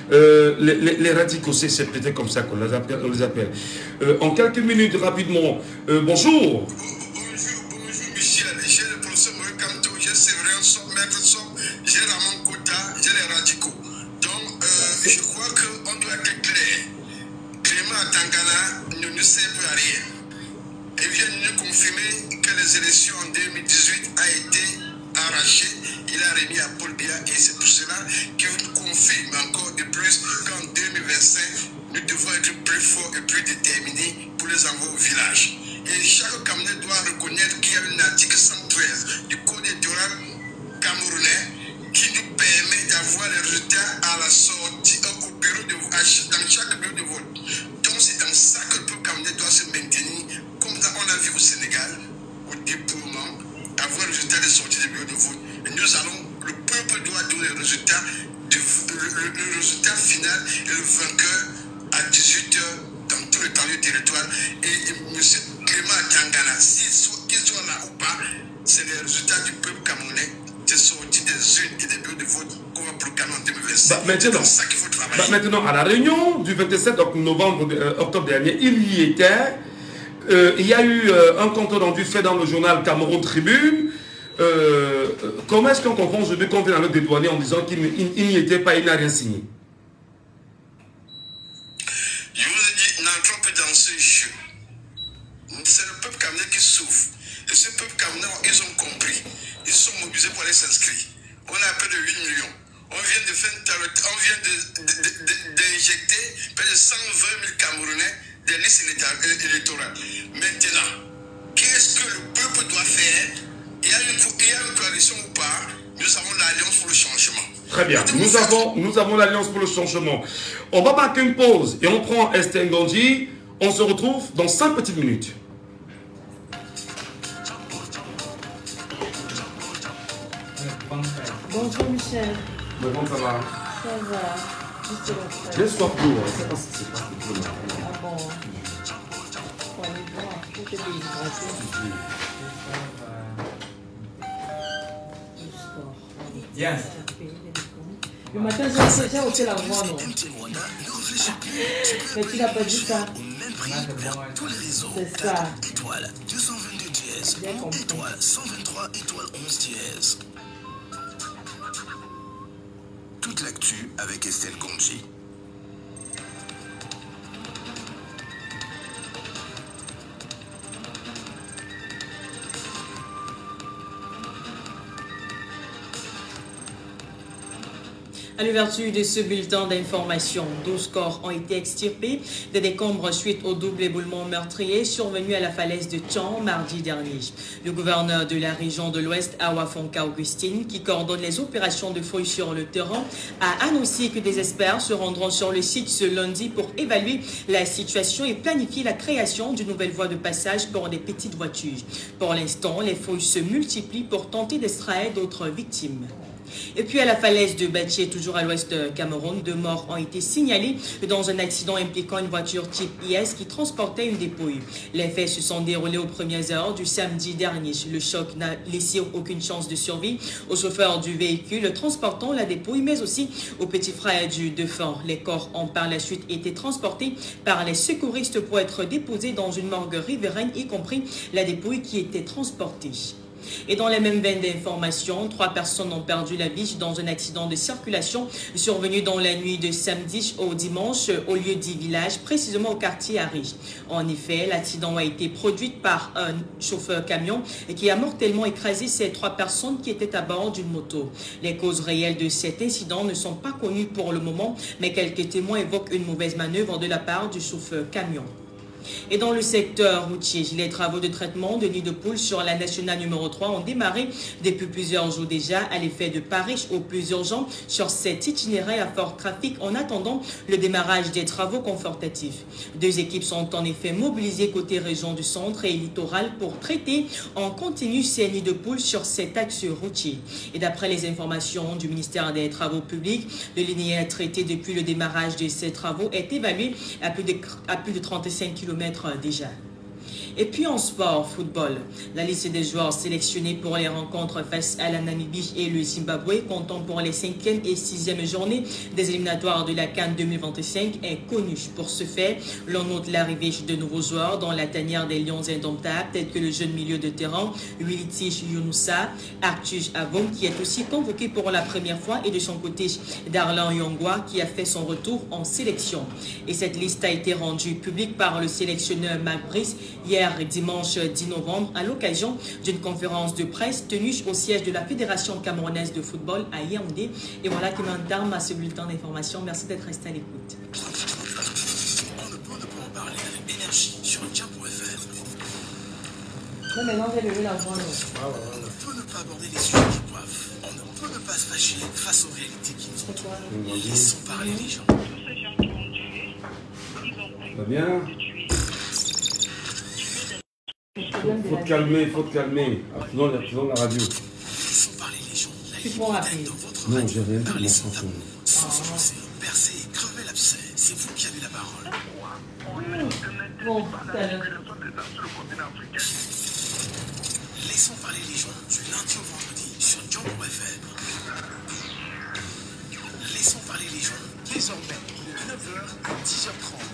Les radicaux, c'est peut-être comme ça qu'on les appelle. En quelques minutes, rapidement. Bonjour. Bonjour Michel. J'ai le professeur Moïse Kanto, j'ai Séverin Sob, Maître Sob, j'ai Ramon Kota, j'ai les radicaux. Donc, je crois qu'on doit être clair. Clément Atangana ne sert plus à rien. Il vient de nous confirmer que les élections en 2018 ont été arrachées. Il a remis à Paul Biya et c'est pour cela qu'il nous confirme encore de plus qu'en 2025, nous devons être plus forts et plus déterminés pour les envoyer au village. Et chaque Camerounais doit reconnaître qu'il y a un article 113 du Code électoral camerounais qui nous permet d'avoir les résultats à la sortie au bureau de vote, dans chaque bureau de vote. Donc c'est dans ça que le peuple camerounais doit se maintenir, comme on a vu au Sénégal, au dépouillement, avoir le résultat de sortie des bureaux de vote. Et nous allons, le peuple doit donner le résultat, le résultat final et le vainqueur à 18h dans tout le territoire. Et M. Clément Atangana, qu'il soit là ou pas, c'est le résultat du peuple camerounais, des sorties des urnes et des bureaux de vote qu'on va proclamer en 2025. C'est dans ça qu'il faut travailler. Maintenant, à la réunion du 27 octobre dernier, il y était. Il y a eu un compte rendu fait dans le journal Cameroun Tribune. Comment est-ce qu'on comprend aujourd'hui qu'on vient dans le dédouaner en disant qu'il n'y était pas, il n'a rien signé? Je vous ai dit, n'entrons plus dans ce jeu. C'est le peuple camerounais qui souffre. Et ce peuple camerounais, ils ont compris. Ils sont mobilisés pour aller s'inscrire. On a près de 8 millions. On vient de faire d'injecter près de 120 000 Camerounais des listes électorales. Maintenant, qu'est-ce que le peuple doit faire? Il y a une coalition ou pas? Nous avons l'Alliance pour le changement. Très bien, nous avons l'Alliance pour le changement. On va marquer une pause et on prend Estelle Ngandji. On se retrouve dans 5 petites minutes. Bonjour Michel. Comment ça va? Ça va. Juste la J'ai soif d'eau, c'est pas si c'est pas tout le monde. Ah bon. Faut aller voir. Faut te déshydrater. Yes. Le matin, j'ai ôté la voix, non? Mais tu n'as pas dit ça. C'est ça. Étoile 222 dièse, étoile 123, étoile 11 dièse. Toute l'actu avec Estelle Ngandji. À l'ouverture de ce bulletin d'information, 12 corps ont été extirpés des décombres suite au double éboulement meurtrier survenu à la falaise de Tchang mardi dernier. Le gouverneur de la région de l'Ouest, Awa Fonka Augustine, qui coordonne les opérations de fouilles sur le terrain, a annoncé que des experts se rendront sur le site ce lundi pour évaluer la situation et planifier la création d'une nouvelle voie de passage pour des petites voitures. Pour l'instant, les fouilles se multiplient pour tenter d'extraire d'autres victimes. Et puis à la falaise de Baché, toujours à l'ouest de Cameroun, 2 morts ont été signalés dans un accident impliquant une voiture type IS qui transportait une dépouille. Les faits se sont déroulés aux premières heures du samedi dernier. Le choc n'a laissé aucune chance de survie au chauffeur du véhicule transportant la dépouille, mais aussi au petit frère du défunt. Les corps ont par la suite été transportés par les secouristes pour être déposés dans une morgue riveraine, y compris la dépouille qui était transportée. Et dans les mêmes veines d'information, 3 personnes ont perdu la vie dans un accident de circulation survenu dans la nuit de samedi au dimanche au lieu dit village, précisément au quartier Harry. En effet, l'accident a été produit par un chauffeur camion qui a mortellement écrasé ces 3 personnes qui étaient à bord d'une moto. Les causes réelles de cet incident ne sont pas connues pour le moment, mais quelques témoins évoquent une mauvaise manœuvre de la part du chauffeur camion. Et dans le secteur routier, les travaux de traitement de nids de poules sur la nationale numéro 3 ont démarré depuis plusieurs jours déjà à l'effet de Paris au plus urgent sur cet itinéraire à fort trafic en attendant le démarrage des travaux confortatifs. 2 équipes sont en effet mobilisées côté région du centre et littoral pour traiter en continu ces nids de poules sur cet axe routier. Et d'après les informations du ministère des Travaux publics, le linéaire traité depuis le démarrage de ces travaux est évalué à plus de 35 km déjà. Et puis en sport, football, la liste des joueurs sélectionnés pour les rencontres face à la Namibie et le Zimbabwe, comptant pour les 5e et 6e journées des éliminatoires de la CAN 2025 est connue. Pour ce fait, l'on note l'arrivée de nouveaux joueurs dans la tanière des Lions indomptables, tels que le jeune milieu de terrain Wilitish Yunusa, Arthur Avon, qui est aussi convoqué pour la première fois, et de son côté Darlan Yongwa, qui a fait son retour en sélection. Et cette liste a été rendue publique par le sélectionneur Marc Brice hier dimanche 10 novembre à l'occasion d'une conférence de presse tenue au siège de la Fédération camerounaise de football à Yaoundé. Et voilà qui met un terme à ce bulletin d'information. Merci d'être resté à l'écoute. On ne peut pas en parler avec énergie sur Djambo FM. Non, mais non, j'ai levé la voix. On ne peut ne pas aborder les sujets qui coiffent. On ne peut ne pas se fâcher face aux réalités qui nous entourent. Laissons parler les gens. Tous ces gens qui ont tué, ils ont pris Va bien. de tuer. Faut te calmer, faut te calmer. Faisons la radio. Laissons parler les gens. La Tu vie prends rapide. dans votre Non, radio. j'ai rien dit, Parlez mon sans enfant. tabou, sans se percer et crever l'abcès. C'est vous qui avez la parole. Bon, tout à l'heure. Laissons parler les gens du lundi au vendredi sur Djambo FM. Laissons parler les gens désormais de 9h à 10h30.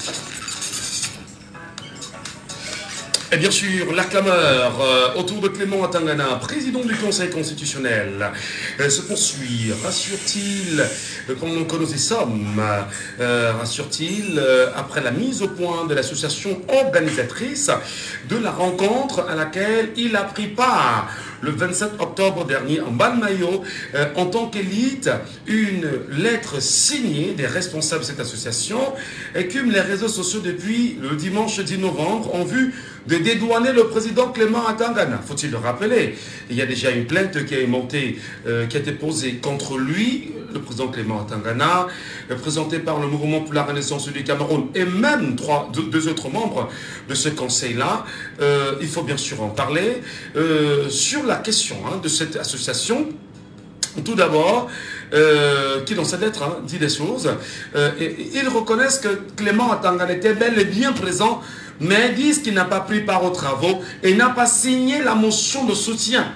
Et bien sûr, la clameur autour de Clément Atangana, président du Conseil constitutionnel, se poursuit. Rassure-t-il que nous y sommes, rassure-t-il, après la mise au point de l'association organisatrice de la rencontre à laquelle il a pris part le 27 octobre dernier en Balmayo, en tant qu'élite, une lettre signée des responsables de cette association écume les réseaux sociaux depuis le dimanche 10 novembre en vue de dédouaner le président Clément Atangana. Faut-il le rappeler? Il y a déjà une plainte qui a été posée contre lui, le président Clément Atangana, présentée par le Mouvement pour la Renaissance du Cameroun et même deux autres membres de ce conseil-là. Il faut bien sûr en parler. Sur la question de cette association, tout d'abord, qui dans cette lettre dit des choses, ils reconnaissent que Clément Atangana était bel et bien présent, mais disent qu'il n'a pas pris part aux travaux et n'a pas signé la motion de soutien.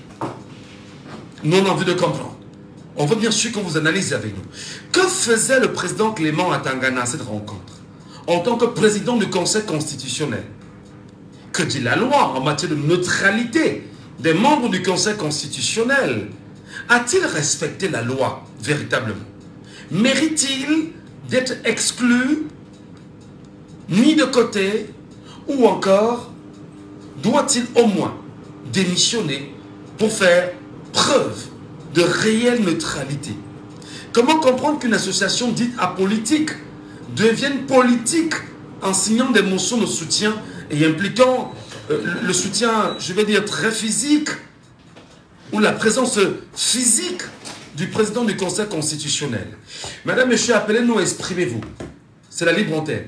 Nous on a envie de comprendre. On veut bien sûr qu'on vous analyse avec nous. Que faisait le président Clément Atangana à cette rencontre en tant que président du Conseil constitutionnel? Que dit la loi en matière de neutralité des membres du Conseil constitutionnel? A-t-il respecté la loi véritablement? Mérite-t-il d'être exclu, mis de côté, ou encore doit-il au moins démissionner pour faire preuve de réelle neutralité? Comment comprendre qu'une association dite apolitique devienne politique en signant des motions de soutien et impliquant le soutien, je vais dire, très physique, ou la présence physique du président du Conseil constitutionnel? Madame, Monsieur, appelez-nous, exprimez-vous. C'est la libre antenne.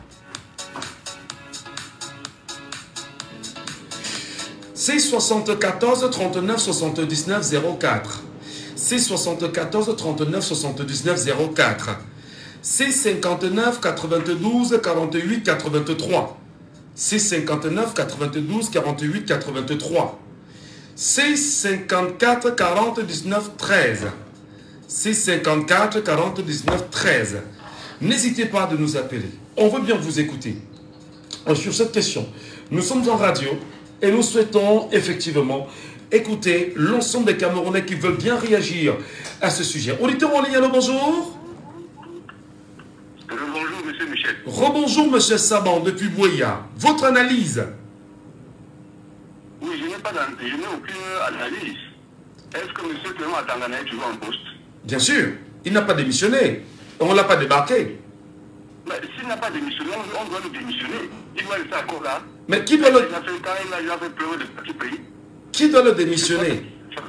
C'est 74 39 79 04. C'est 74 39 79 04. C'est 59 92 48 83. C'est 59 92 48 83. C'est 54 40 19 13. C'est 54 40 19 13. N'hésitez pas de nous appeler. On veut bien vous écouter sur cette question. Nous sommes en radio. et nous souhaitons effectivement écouter l'ensemble des Camerounais qui veulent bien réagir à ce sujet. Auditeur en ligne, allô, bonjour. Bonjour, monsieur Michel. Rebonjour, monsieur Saban, depuis Bouéa. Votre analyse? Oui, je n'ai aucune analyse. Est-ce que monsieur Clément Atangana est toujours en poste? Bien sûr, il n'a pas démissionné. On ne l'a pas débarqué. Mais s'il n'a pas démissionné, on doit le démissionner. Il doit rester encore là. Mais qui doit le... Il a fait pleurer de petits pays. Qui doit le démissionner?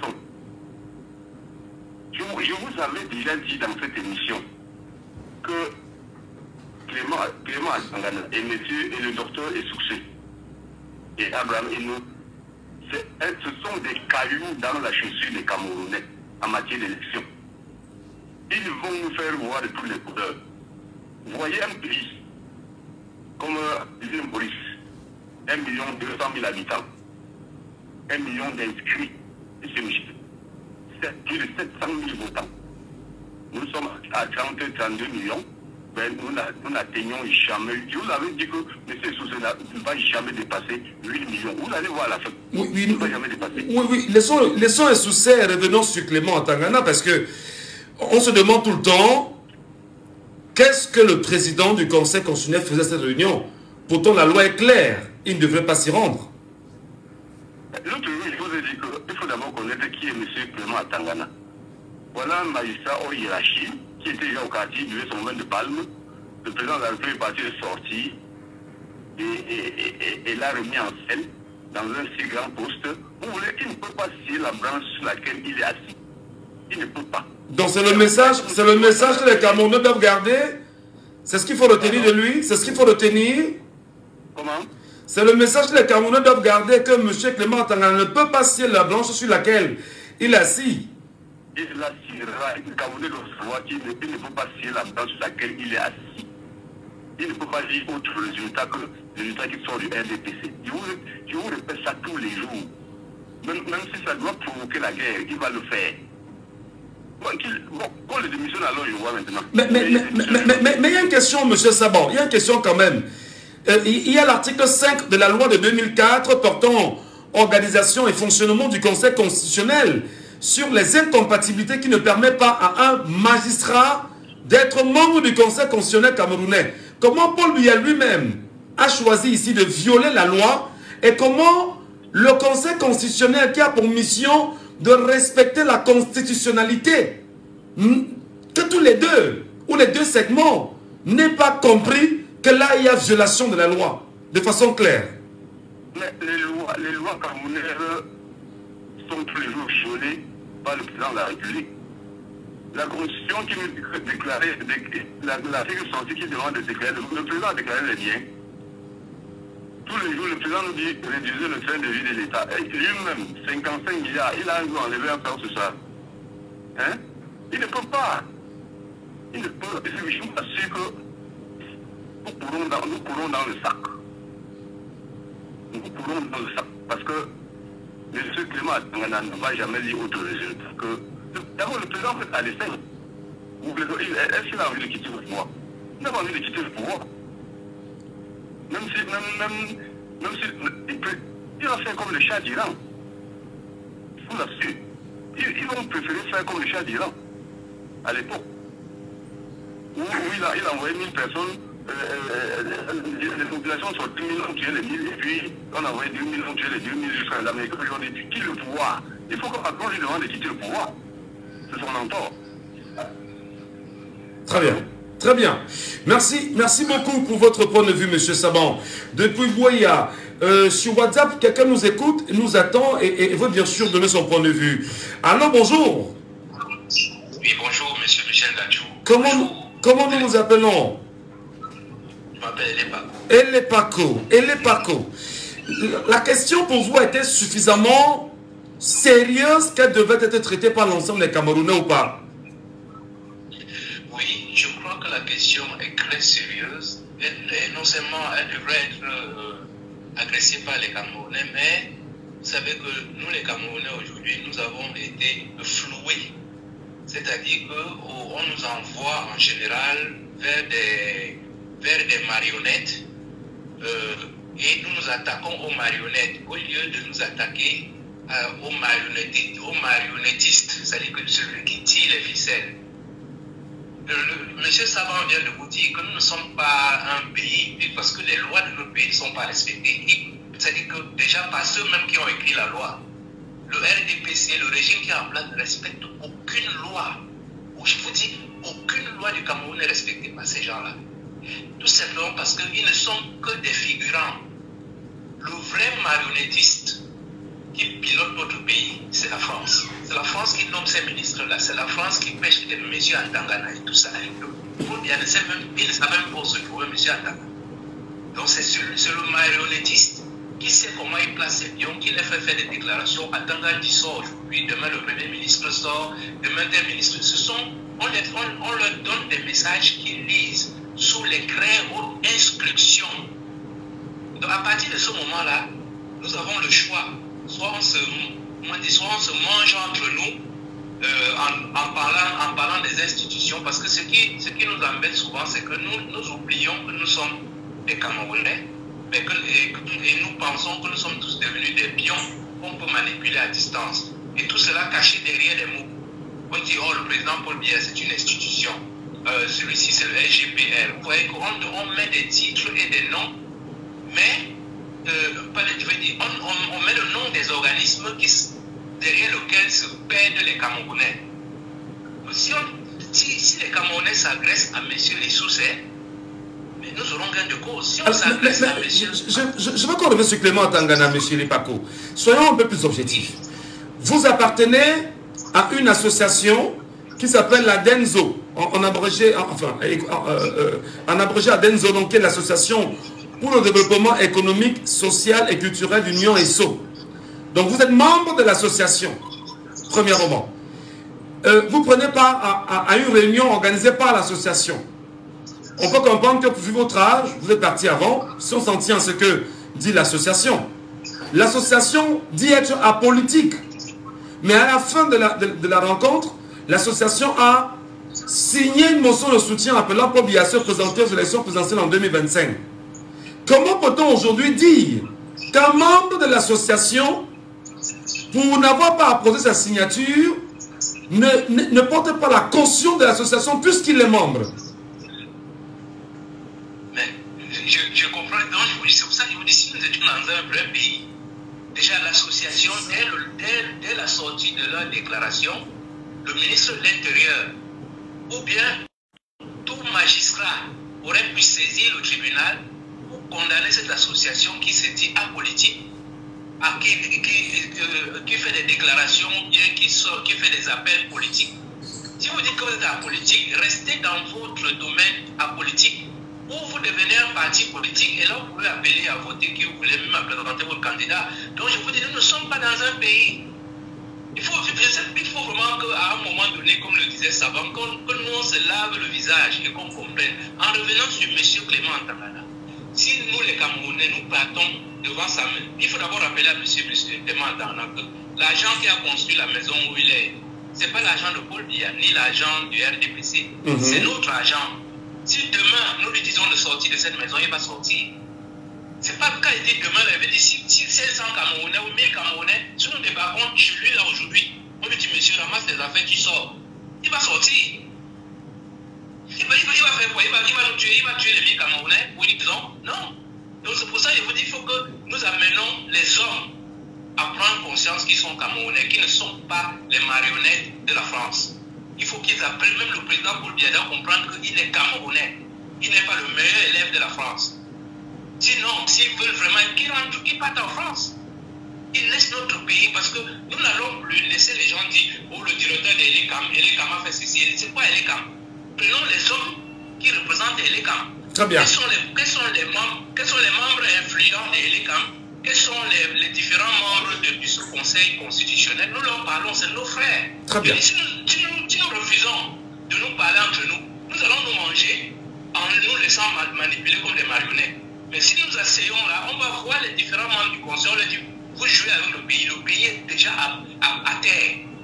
Je vous avais déjà dit dans cette émission que Clément Atangana et le docteur Essoussé et Abraham Eno, ce sont des cailloux dans la chaussure des Camerounais en matière d'élection. Ils vont nous faire voir de tous les couleurs. Vous voyez un pays comme l'île Maurice, 1 200 000 habitants, 1 million d'inscrits, M. Michel. C'est plus de 700 000 votants. Nous sommes à 32 millions. Ben, nous n'atteignons jamais. Je vous avais dit que M. Soussé ne va jamais dépasser 8 millions. Vous allez voir à la fin. Oui, il ne va jamais dépasser. Oui. Laissons Soussé et revenons sur Clément Atangana parce que on se demande tout le temps qu'est-ce que le président du Conseil constitutionnel faisait à cette réunion. Pourtant, la loi est claire. Il ne devrait pas s'y rendre. L'autre jour, je vous ai dit qu'il faut d'abord connaître qui est M. Clément Atangana. Voilà un magistrat hors hiérarchie qui était déjà au quartier, il devait son vin de palme. Le président de la République est parti de sortie et l'a remis en scène dans un si grand poste. Vous voulez, il ne peut pas scier la branche sur laquelle il est assis. Il ne peut pas. Donc c'est le message que les Camerounais doivent garder. C'est ce qu'il faut retenir de lui. C'est ce qu'il faut retenir. Comment? C'est le message que les Camerounais doivent garder, que M. Clément Atangana ne peut pas scier la branche sur laquelle il est assis. Il la sciera. Les Camerounais doivent savoir qu'il ne peut pas scier la branche sur laquelle il est assis. Il ne peut pas dire autre résultat que le résultat qui sort du RDPC. Je vous répète ça tous les jours. Même si ça doit provoquer la guerre, il va le faire. Bon, qu'on le démissionne alors, je vois maintenant. Mais il y a une question, M. Saban, il y a une question quand même. Il y a l'article 5 de la loi de 2004 portant organisation et fonctionnement du Conseil constitutionnel sur les incompatibilités qui ne permettent pas à un magistrat d'être membre du Conseil constitutionnel camerounais. Comment Paul Biya lui-même a choisi ici de violer la loi et comment le Conseil constitutionnel qui a pour mission de respecter la constitutionnalité, que tous les deux, ou les deux segments, n'aient pas compris que là, il y a violation de la loi, de façon claire. Mais les lois camerounaises sont tous les jours violées par le président de la République. La Constitution qui nous déclarait, l'article 66 qui demande de déclarer, le président a déclaré les biens. Tous les jours, le président nous dit réduisez le train de vie de l'État. Et lui-même, 55 milliards, il a enlevé un peu sur ça. Hein? Il ne peut pas. Il ne peut. Je vous assure que nous courons dans le sac. Nous courons dans le sac. Parce que M. Clément Atangana ne va jamais dire autre résultat que. D'abord, le président fait à l'essai. Est-ce qu'il a envie de quitter le pouvoir? Il n'a pas envie de quitter le pouvoir. Même si il va faire comme le Shah d'Iran. Je vous l'assure. Ils vont préférer faire comme le Shah d'Iran à l'époque. Où il a envoyé 1000 personnes, les populations sont 10 000 ont tué les 1000 et puis on a envoyé 2 000 ont tué les 2 000 jusqu'à l'Amérique. Aujourd'hui, tu quittes le pouvoir. Il faut que Macron lui demande de quitter le pouvoir. C'est son entor. Très bien. Très bien. Merci beaucoup pour votre point de vue, M. Saban. Depuis Bouéa, sur WhatsApp, quelqu'un nous écoute, nous attend et veut bien sûr donner son point de vue. Allô, bonjour. Oui, bonjour, M. Michel Gadjou. Comment nous nous appelons? Je m'appelle Elepaco. Elepaco. La question pour vous était suffisamment sérieuse qu'elle devait être traitée par l'ensemble des Camerounais ou pas? Oui, je crois que la question est très sérieuse. Et non seulement elle devrait être agressée par les Camerounais, mais vous savez que nous les Camerounais aujourd'hui, nous avons été floués. C'est-à-dire qu'on nous envoie en général vers des marionnettes et nous nous attaquons aux marionnettes au lieu de nous attaquer aux marionnettistes, c'est-à-dire que celui qui tire les ficelles. Monsieur Saban vient de vous dire que nous ne sommes pas un pays, parce que les lois de notre pays ne sont pas respectées. C'est-à-dire que déjà par ceux-mêmes qui ont écrit la loi, le RDPC, le régime qui est en place, ne respecte aucune loi. Je vous dis, aucune loi du Cameroun n'est respectée par ces gens-là. Tout simplement parce qu'ils ne sont que des figurants. Le vrai marionnettiste qui pilote notre pays, c'est la France. C'est la France qui nomme ces ministres-là. C'est la France qui pêche des messieurs à Tangana et tout ça. Il ne sait même pas où se trouver monsieur à Tangana. Donc c'est le marionnettiste qui sait comment il place ses pions, qui les fait faire des déclarations. À Tangana qui sort aujourd'hui, demain le Premier ministre sort, demain des ministres. On leur donne des messages qu'ils lisent sous les très hautes instructions. Donc à partir de ce moment-là, nous avons le choix. Soit on se mange entre nous en parlant des institutions, parce que ce qui nous embête souvent, c'est que nous oublions que nous sommes des Camerounais et nous pensons que nous sommes tous devenus des pions qu'on peut manipuler à distance. Et tout cela caché derrière les mots. On dit, oh, le président Paul Biya, c'est une institution. Celui-ci, c'est le SGPL. Vous voyez qu'on met des titres et des noms, mais on met le nom des organismes derrière lesquels se perdent les Camerounais. Si les Camerounais s'agressent à messieurs les Soussais, nous aurons gain de cause. Si on s'agresse à messieurs... Je veux qu'on revienne sur Clément Tangana, monsieur Lipako. Soyons un peu plus objectifs. Vous appartenez à une association qui s'appelle la DENZO, en abrégé ADENZO, donc qui est l'association pour le développement économique, social et culturel d'Union ESSO. Donc vous êtes membre de l'association, premièrement. Vous prenez part à une réunion organisée par l'association. On peut comprendre que vu votre âge, vous êtes parti avant, si on s'en tient à ce que dit l'association. L'association dit être apolitique. Mais à la fin de la rencontre, l'association a signé une motion de soutien appelant Paul Biya à se présenter aux élections présidentielles en 2025. Comment peut-on aujourd'hui dire qu'un membre de l'association, pour n'avoir pas apposé sa signature, ne porte pas la caution de l'association puisqu'il est membre? Mais je comprends, donc c'est pour ça que je vous dis, si nous étions dans un vrai pays, déjà l'association, dès la sortie de leur déclaration, le ministre de l'Intérieur ou bien tout magistrat aurait pu saisir le tribunal pour condamner cette association qui se dit apolitique, qui fait des déclarations, bien qui fait des appels politiques. Si vous dites que vous êtes apolitique, restez dans votre domaine apolitique, ou vous devenez un parti politique et là vous pouvez appeler à voter qui vous voulez, même présenter votre candidat. Donc je vous dis, nous ne sommes pas dans un pays. Il faut vraiment qu'à un moment donné, comme le disait Saban, que nous on se lave le visage et qu'on comprenne. En revenant sur M. Clément Tangana, si nous les Camerounais, nous partons devant sa main, il faut d'abord rappeler à M. Clément Tangana que l'argent qui a construit la maison où il est, ce n'est pas l'argent de Paul Biya, ni l'argent du RDPC. C'est notre argent. Si demain, nous lui disons de sortir de cette maison, il va sortir. C'est pas le cas, il dit demain, il veut dire si 500 Camerounais ou 1000 Camerounais, si nous débarquons chez lui là aujourd'hui, on lui dit, monsieur, ramasse tes affaires, tu sors. Il va sortir. Il va faire quoi? Il va nous tuer, il va tuer les 1000 Camerounais, oui, disons, non. Donc c'est pour ça que je vous dis, il faut que nous amenons les hommes à prendre conscience qu'ils sont Camerounais, qu'ils ne sont pas les marionnettes de la France. Il faut qu'ils apprennent, même le président Paul Biya, à comprendre qu'il est Camerounais. Il n'est pas le meilleur élève de la France. Sinon, s'ils veulent vraiment qu'ils partent en France. Ils laissent notre pays parce que nous n'allons plus laisser les gens dire « Oh, le directeur de Elecam a fait ceci ». C'est quoi Elecam? Prenons les hommes qui représentent Elecam. Très bien. Quels sont les membres influents de Elecam? Quels sont les différents membres de ce conseil constitutionnel? Nous leur parlons, c'est nos frères. Très bien. Si nous refusons de nous parler entre nous, nous allons nous manger en nous laissant manipuler comme des marionnettes. Mais si nous asseyons là, on va voir les différents membres du conseil, on leur dit, vous jouez avec le pays est déjà à terre.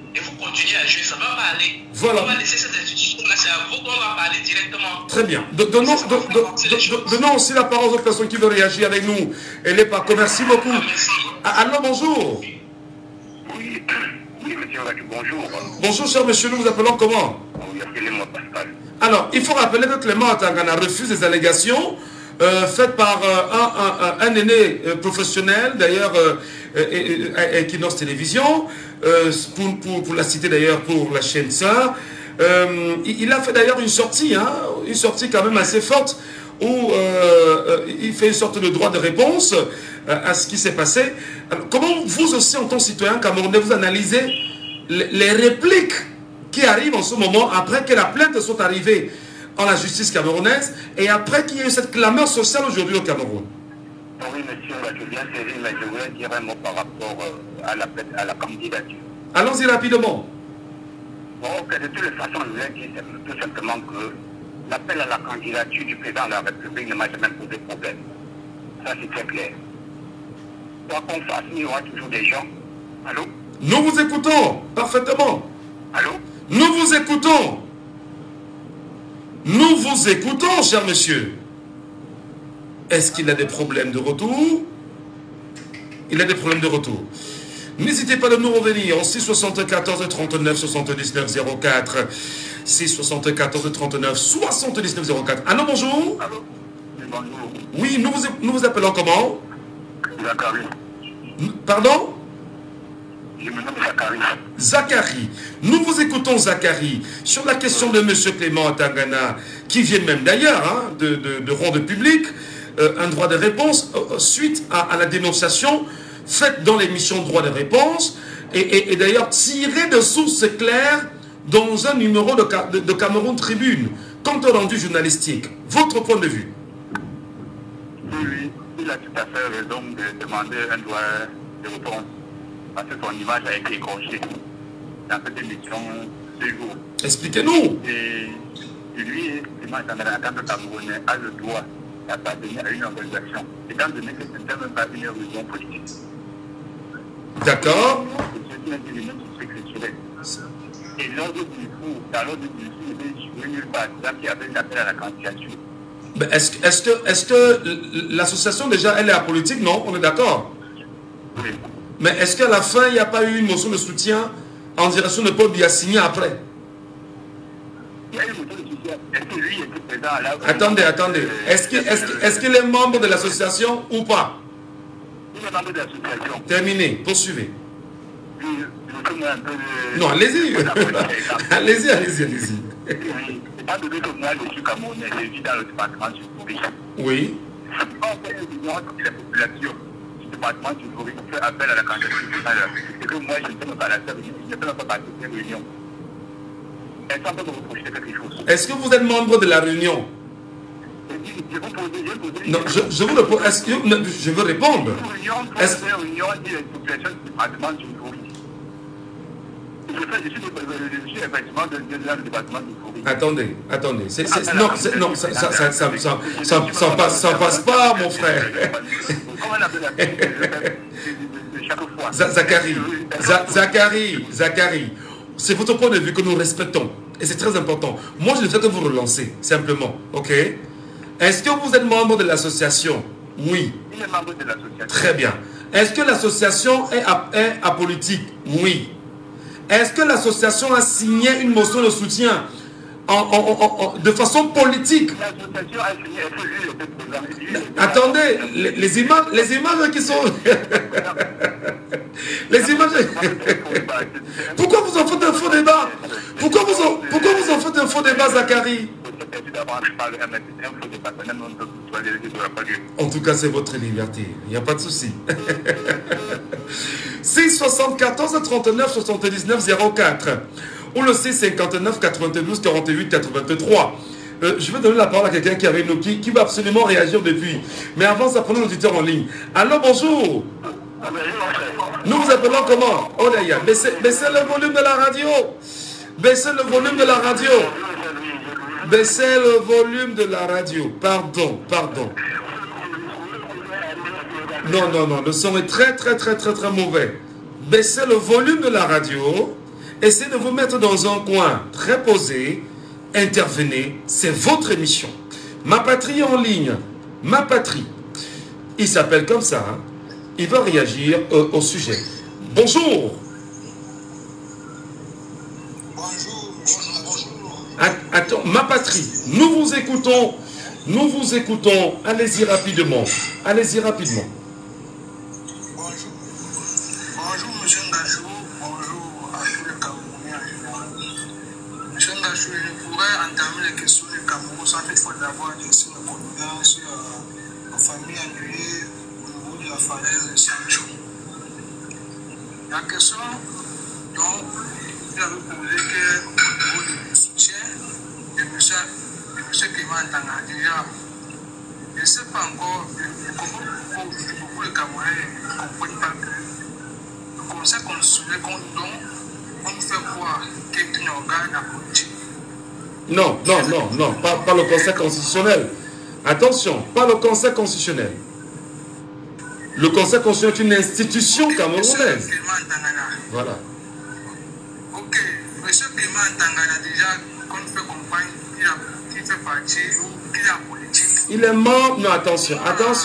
et vous continuez à jouer, ça ne va pas aller. Voilà. On va laisser cette institution-là, c'est à vous qu'on va parler directement. Très bien. Donnons aussi la parole aux personnes qui veulent réagir avec nous. Elle est pas. Merci beaucoup. Allô, bonjour. Oui, monsieur Radio, bonjour. Bonjour, cher monsieur, nous vous appelons comment? Oui, appelez-moi Pascal. Alors, il faut rappeler que Clément Atangana refuse des allégations faites par un aîné professionnel, d'ailleurs, Equinox Télévision, pour la citer d'ailleurs pour la chaîne sœur. Il a fait d'ailleurs une sortie quand même assez forte, où il fait une sorte de droit de réponse à ce qui s'est passé. Alors, comment vous aussi, en tant que citoyen camerounais, vous analysez les répliques qui arrivent en ce moment, après que la plainte soit arrivée en la justice camerounaise, et après qu'il y ait eu cette clameur sociale aujourd'hui au Cameroun? Oui, monsieur, je viens saisir, mais je voulais dire un mot par rapport à la candidature. Allons-y rapidement. Bon, ok, de toutes les façons, je voulais dire tout simplement que l'appel à la candidature du président de la République ne m'a jamais posé problème. Ça, c'est très clair. Quoi qu'on fasse, il y aura toujours des gens. Allô? Nous vous écoutons parfaitement. Allô? Nous vous écoutons. Nous vous écoutons, cher monsieur. Est-ce qu'il a des problèmes de retour? Il a des problèmes de retour. N'hésitez pas de nous revenir en 674 39 79 04. 674 39 79 04. Allô, bonjour. Allô? Oui, bonjour. Oui, nous vous appelons comment? Zachary. Pardon? Je me nomme Zachary. Zachary. Nous vous écoutons, Zachary, sur la question de M. Clément Atangana, qui vient même d'ailleurs de rendre public un droit de réponse suite à la dénonciation faite dans l'émission Droit de réponse, et d'ailleurs tirée de sources claires dans un numéro de Cameroun Tribune, compte rendu journalistique. Votre point de vue? Oui, il a tout à fait raison de demander un droit de réponse, parce que son image a été écorchée dans cette émission ce jour. Expliquez-nous. Et lui, Clément Atangana, en tant que Camerounais, a le droit d'appartenir à une organisation, étant donné que ce n'est même pas une religion politique. D'accord. Et l'ordre du jour, dans l'ordre du jour, il est joué nulle part, qui avait une appel à la candidature. Est-ce que l'association, déjà, elle est apolitique? Non, on est d'accord. Oui. Mais est-ce qu'à la fin, il n'y a pas eu une motion de soutien en direction de Paul Biya signé après? Il y a une motion de soutien. Est-ce que lui était présent à la... Attendez. Est-ce qu'il est membre de l'association ou pas? Il est membre de l'association. Terminé. Poursuivez. Non, allez-y. allez-y. Étant donné que moi, je suis camerounais, je vis dans le département du Kouri. Oui. On fait une union entre la population du département du Kouri, on fait appel à la candidature. Et que moi, je ne peux pas participer à une réunion. Est-ce qu'on peut me reprocher quelque chose? Est-ce que vous êtes membre de la réunion? Non, je vous réponds. Est-ce que je veux répondre? Est-ce que une réunion dit la population du département du Kouri? Je suis effectivement de département du Kouri. Attendez. Non, ça passe pas, mon frère. Zachary, c'est votre point de vue que nous respectons. Et c'est très important. Moi, je ne fais que vous relancer, simplement. Ok? Est-ce que vous êtes membre de l'association? Oui. Il est membre de l'association. Très bien. Est-ce que l'association est apolitique? Oui. Est-ce que l'association a signé une motion de soutien de façon politique? L'association a signé, est-ce que lui était présent? Attendez, les images qui sont... les images... Pourquoi vous en faites un faux débat? Pourquoi vous en faites un faux débat, Zachary? En tout cas, c'est votre liberté. Il n'y a pas de souci. 674 39 79 04 ou le 659 92 48 83. Je vais donner la parole à quelqu'un qui va absolument réagir depuis. Mais avant ça, prenons l'auditeur en ligne. Allô, bonjour. Nous vous appelons comment? Oh là là, baissez le volume de la radio. Baissez le volume de la radio. Baissez le volume de la radio. Pardon. Non, le son est très mauvais. Baissez le volume de la radio Essayez de vous mettre dans un coin très posé. Intervenez, c'est votre émission. Ma patrie en ligne, ma patrie. Il s'appelle comme ça. Hein. Il va réagir au sujet. Bonjour. Attends, ma patrie, nous vous écoutons. Nous vous écoutons. Allez-y rapidement. Allez-y rapidement. Bonjour. Bonjour, monsieur Ngachou. Bonjour à tous les Camerounais en général. Monsieur Ngachou, je pourrais entamer les questions du Cameroun sans toutefois d'avoir des signes de condoléances aux familles annulées au niveau de la falaise de Sancho. La question, donc, vous avez posé qu'au niveau du soutien de monsieur Clément Tanga, déjà, je ne sais pas encore, beaucoup de Camerounais ne comprennent pas que le Conseil constitutionnel qu'on nous donne, on nous fait croire qu'il est un organe à politique. Non, pas le Conseil constitutionnel. Attention, pas le Conseil constitutionnel. Le Conseil constitutionnel est une institution camerounaise. Voilà. Ok, M. Clément Tangana, déjà, qu'on fait comprendre qu'il fait partie ou qu'il est en politique. Il est membre. Non, attention.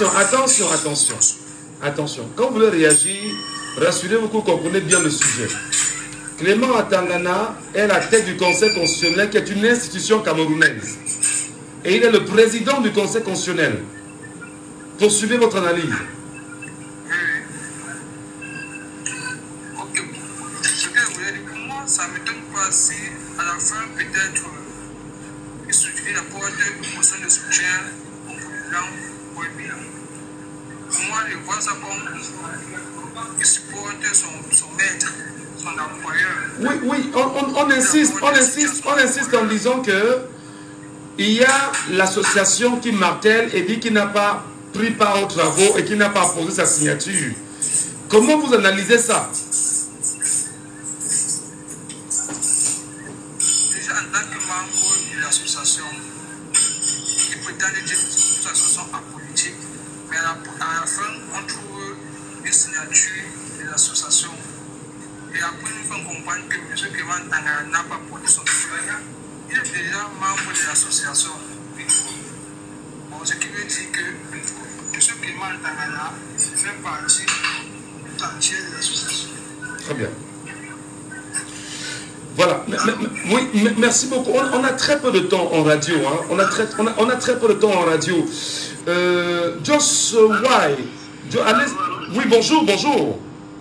Quand vous voulez réagir, rassurez-vous que vous comprenez bien le sujet. Clément Tangana est la tête du Conseil constitutionnel qui est une institution camerounaise. Et il est le président du Conseil constitutionnel. Poursuivez votre analyse. Ok. Ce que vous avez dit pour moi, ça ne m'étonne pas si à la fin, peut-être, il apporte une motion de soutien au président Paul Biya. Pour moi, je vois ça comme il supporte son maître, son employeur. Oui, on insiste en disant que il y a l'association qui martèle et dit qu'il n'a pas pris part aux travaux et qu'il n'a pas posé sa signature. Comment vous analysez ça? Déjà, en tant que membre de l'association, qui prétend être une association apolitique, mais à la fin, on trouve une signature de l'association. Et après, nous faisons comprendre que M. Clément Tangana n'a pas posé son soutien. Il est déjà membre de l'association. Bon, ce qui veut dire que M. Clément Tangana fait partie tout entier de l'association. Très bien. Voilà. Oui, merci beaucoup. On a très peu de temps en radio. Hein. On a très peu de temps en radio. Just why? Oui, bonjour. Bonjour,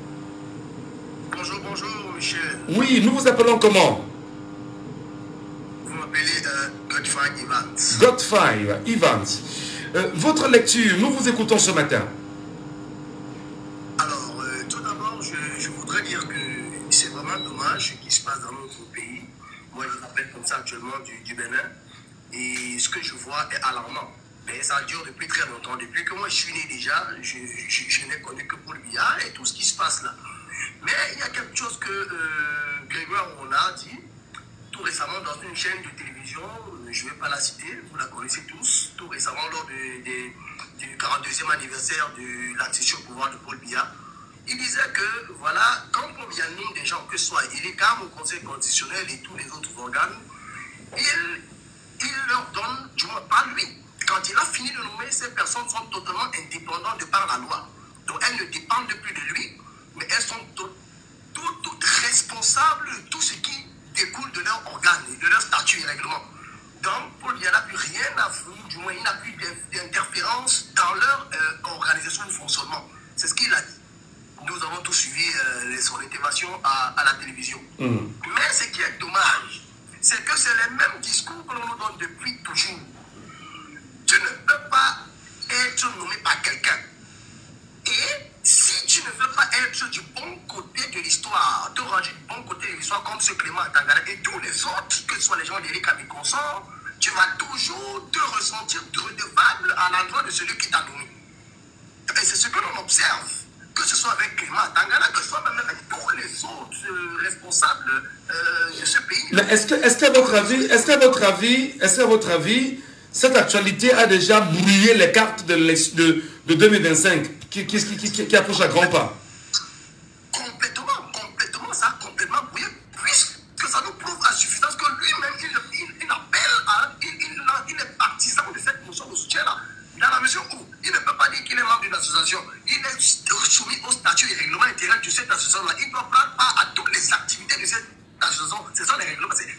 Michel. Oui, nous vous appelons comment? Vous m'appelez Godfrey Evans. Godfrey Evans. Votre lecture, nous vous écoutons ce matin. Alors, tout d'abord, je voudrais dire que c'est vraiment dommage ce qui se passe dans notre pays. Moi, je l'appelle comme ça actuellement du Bénin. Et ce que je vois est alarmant. Mais ça dure depuis très longtemps. Depuis que moi je suis né déjà, je n'ai connu que Paul Biya et tout ce qui se passe là. Mais il y a quelque chose que Grégoire on a dit tout récemment dans une chaîne de télévision, je ne vais pas la citer, vous la connaissez tous, tout récemment lors du 42e anniversaire de l'accession au pouvoir de Paul Biya. Il disait que voilà, quand Paul Biya nomme des gens, que ce soit IRECAM au Conseil constitutionnel et tous les autres organes, il leur donne, du moins pas lui. Quand il a fini de nommer, ces personnes sont totalement indépendantes de par la loi. Donc elles ne dépendent plus de lui, mais elles sont toutes responsables de tout ce qui découle de leur organe, de leur statut et règlement. Donc Paul Biya n'a plus rien à foutre, du moins il n'a plus d'interférence dans leur organisation de fonctionnement. C'est ce qu'il a dit. Nous avons tous suivi son intervention à la télévision. Mais ce qui est dommage, c'est que c'est les mêmes discours que l'on nous donne depuis toujours. Tu ne peux pas être nommé par quelqu'un. Et si tu ne veux pas être du bon côté de l'histoire, te ranger du bon côté de l'histoire comme ce Clément Tangana et tous les autres, que ce soit les gens d'Éric et consorts, tu vas toujours te ressentir redevable à l'endroit de celui qui t'a nommé. Et c'est ce que l'on observe, que ce soit avec Clément Tangana, que ce soit même avec tous les autres responsables de ce pays. Mais est-ce qu'à votre avis, cette actualité a déjà brouillé les cartes de 2025 qui approche à grands pas? Complètement, ça a complètement brouillé, puisque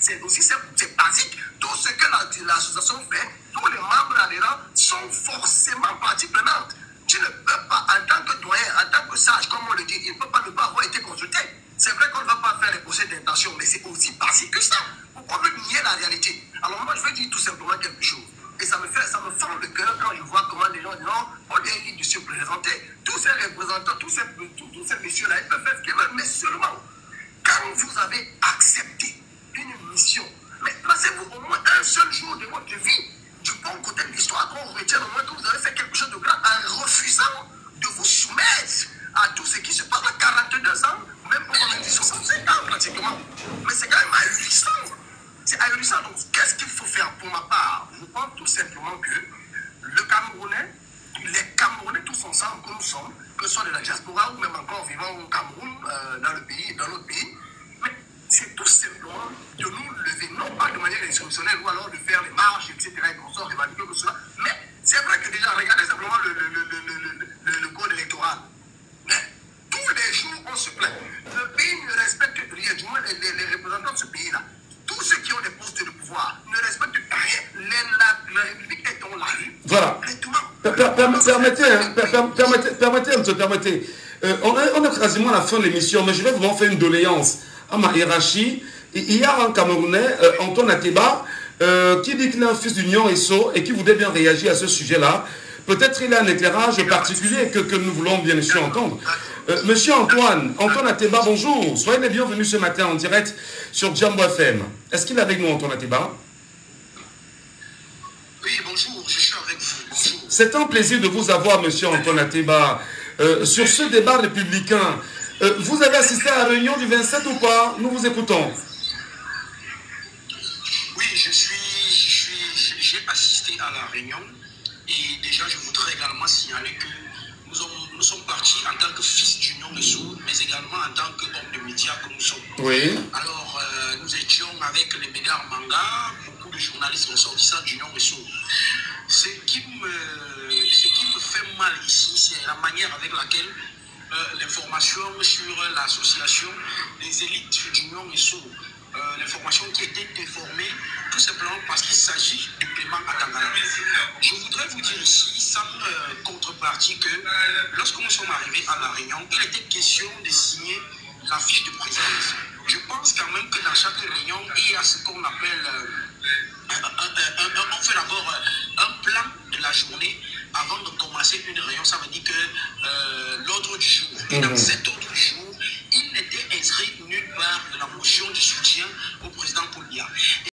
c'est aussi c'est basique. Tout ce que l'association fait, tous les membres adhérents sont forcément partie prenante. Tu ne peux pas, en tant que doyen, en tant que sage, comme on le dit, il ne peut pas ne pas avoir été consulté. C'est vrai qu'on ne va pas faire les procès d'intention, mais c'est aussi basique que ça. Pourquoi me nier la réalité? Alors moi, je vais dire tout simplement quelque chose. Et ça me fend le cœur quand je vois comment les gens disent non, on est libre de se présenter. Tous ces représentants, tous ces messieurs-là, ils peuvent faire ce qu'ils veulent, mais seulement quand vous avez accepté une mission, mais passez-vous au moins un seul jour de votre vie du bon côté de l'histoire, qu'on retient au moins que vous avez fait quelque chose de grand en refusant de vous soumettre à tout ce qui se passe à 42 ans, même pour qu'on ait dit 65 ans pratiquement. Mais c'est quand même ahurissant. C'est ahurissant. Donc, qu'est-ce qu'il faut faire pour ma part? Je pense tout simplement que le Camerounais, les Camerounais tous ensemble, comme nous sommes, que ce soit de la diaspora ou même encore vivant au Cameroun, dans le pays, dans notre pays, mais c'est tout simplement de nous lever, non pas de manière institutionnelle ou alors de faire les marches, etc., et qu'on sort revendiquer que cela, mais c'est vrai que déjà, regardez simplement le code électoral. Mais tous les jours, on se plaint. Le pays ne respecte rien, du moins les représentants de ce pays-là. Tous ceux qui ont des postes de pouvoir ne respectent rien. La République est dans la rue. Voilà. Permettez. On est quasiment à la fin de l'émission, mais je vais vraiment faire une doléance à ma hiérarchie. Il y a un Camerounais, Antoine Ateba, qui dit qu'il est un fils d'Union ESSO et qui voudrait bien réagir à ce sujet-là. Peut-être il a un éclairage particulier que nous voulons bien sûr entendre. Monsieur Antoine Ateba, bonjour. Soyez les bienvenus ce matin en direct sur Jambo FM. Est-ce qu'il est avec nous, Antoine Ateba? Oui, bonjour, je suis avec vous. Bonjour. C'est un plaisir de vous avoir, monsieur Antoine Ateba. Sur ce débat républicain, vous avez assisté à la réunion du 27 ou pas? Nous vous écoutons. Oui, j'ai assisté à la réunion. Et déjà, je voudrais également signaler que nous sommes partis en tant que fils d'Union ESSO, mais également en tant qu'hommes de médias que nous sommes. Oui. Alors, nous étions avec les médias Manga, beaucoup de journalistes ressortissants d'Union ESSO. Ce qui me fait mal ici, c'est la manière avec laquelle l'information sur l'association des élites d'Union ESSO, l'information qui était déformée, tout simplement parce qu'il s'agit du paiement à Tangana. Je voudrais vous dire ici, sans contrepartie, que lorsque nous sommes arrivés à la réunion, il était question de signer la fiche de présence. Je pense quand même que dans chaque réunion, il y a ce qu'on appelle, on fait d'abord un plan de la journée avant de commencer une réunion. Ça veut dire que l'ordre du jour. Et dans cet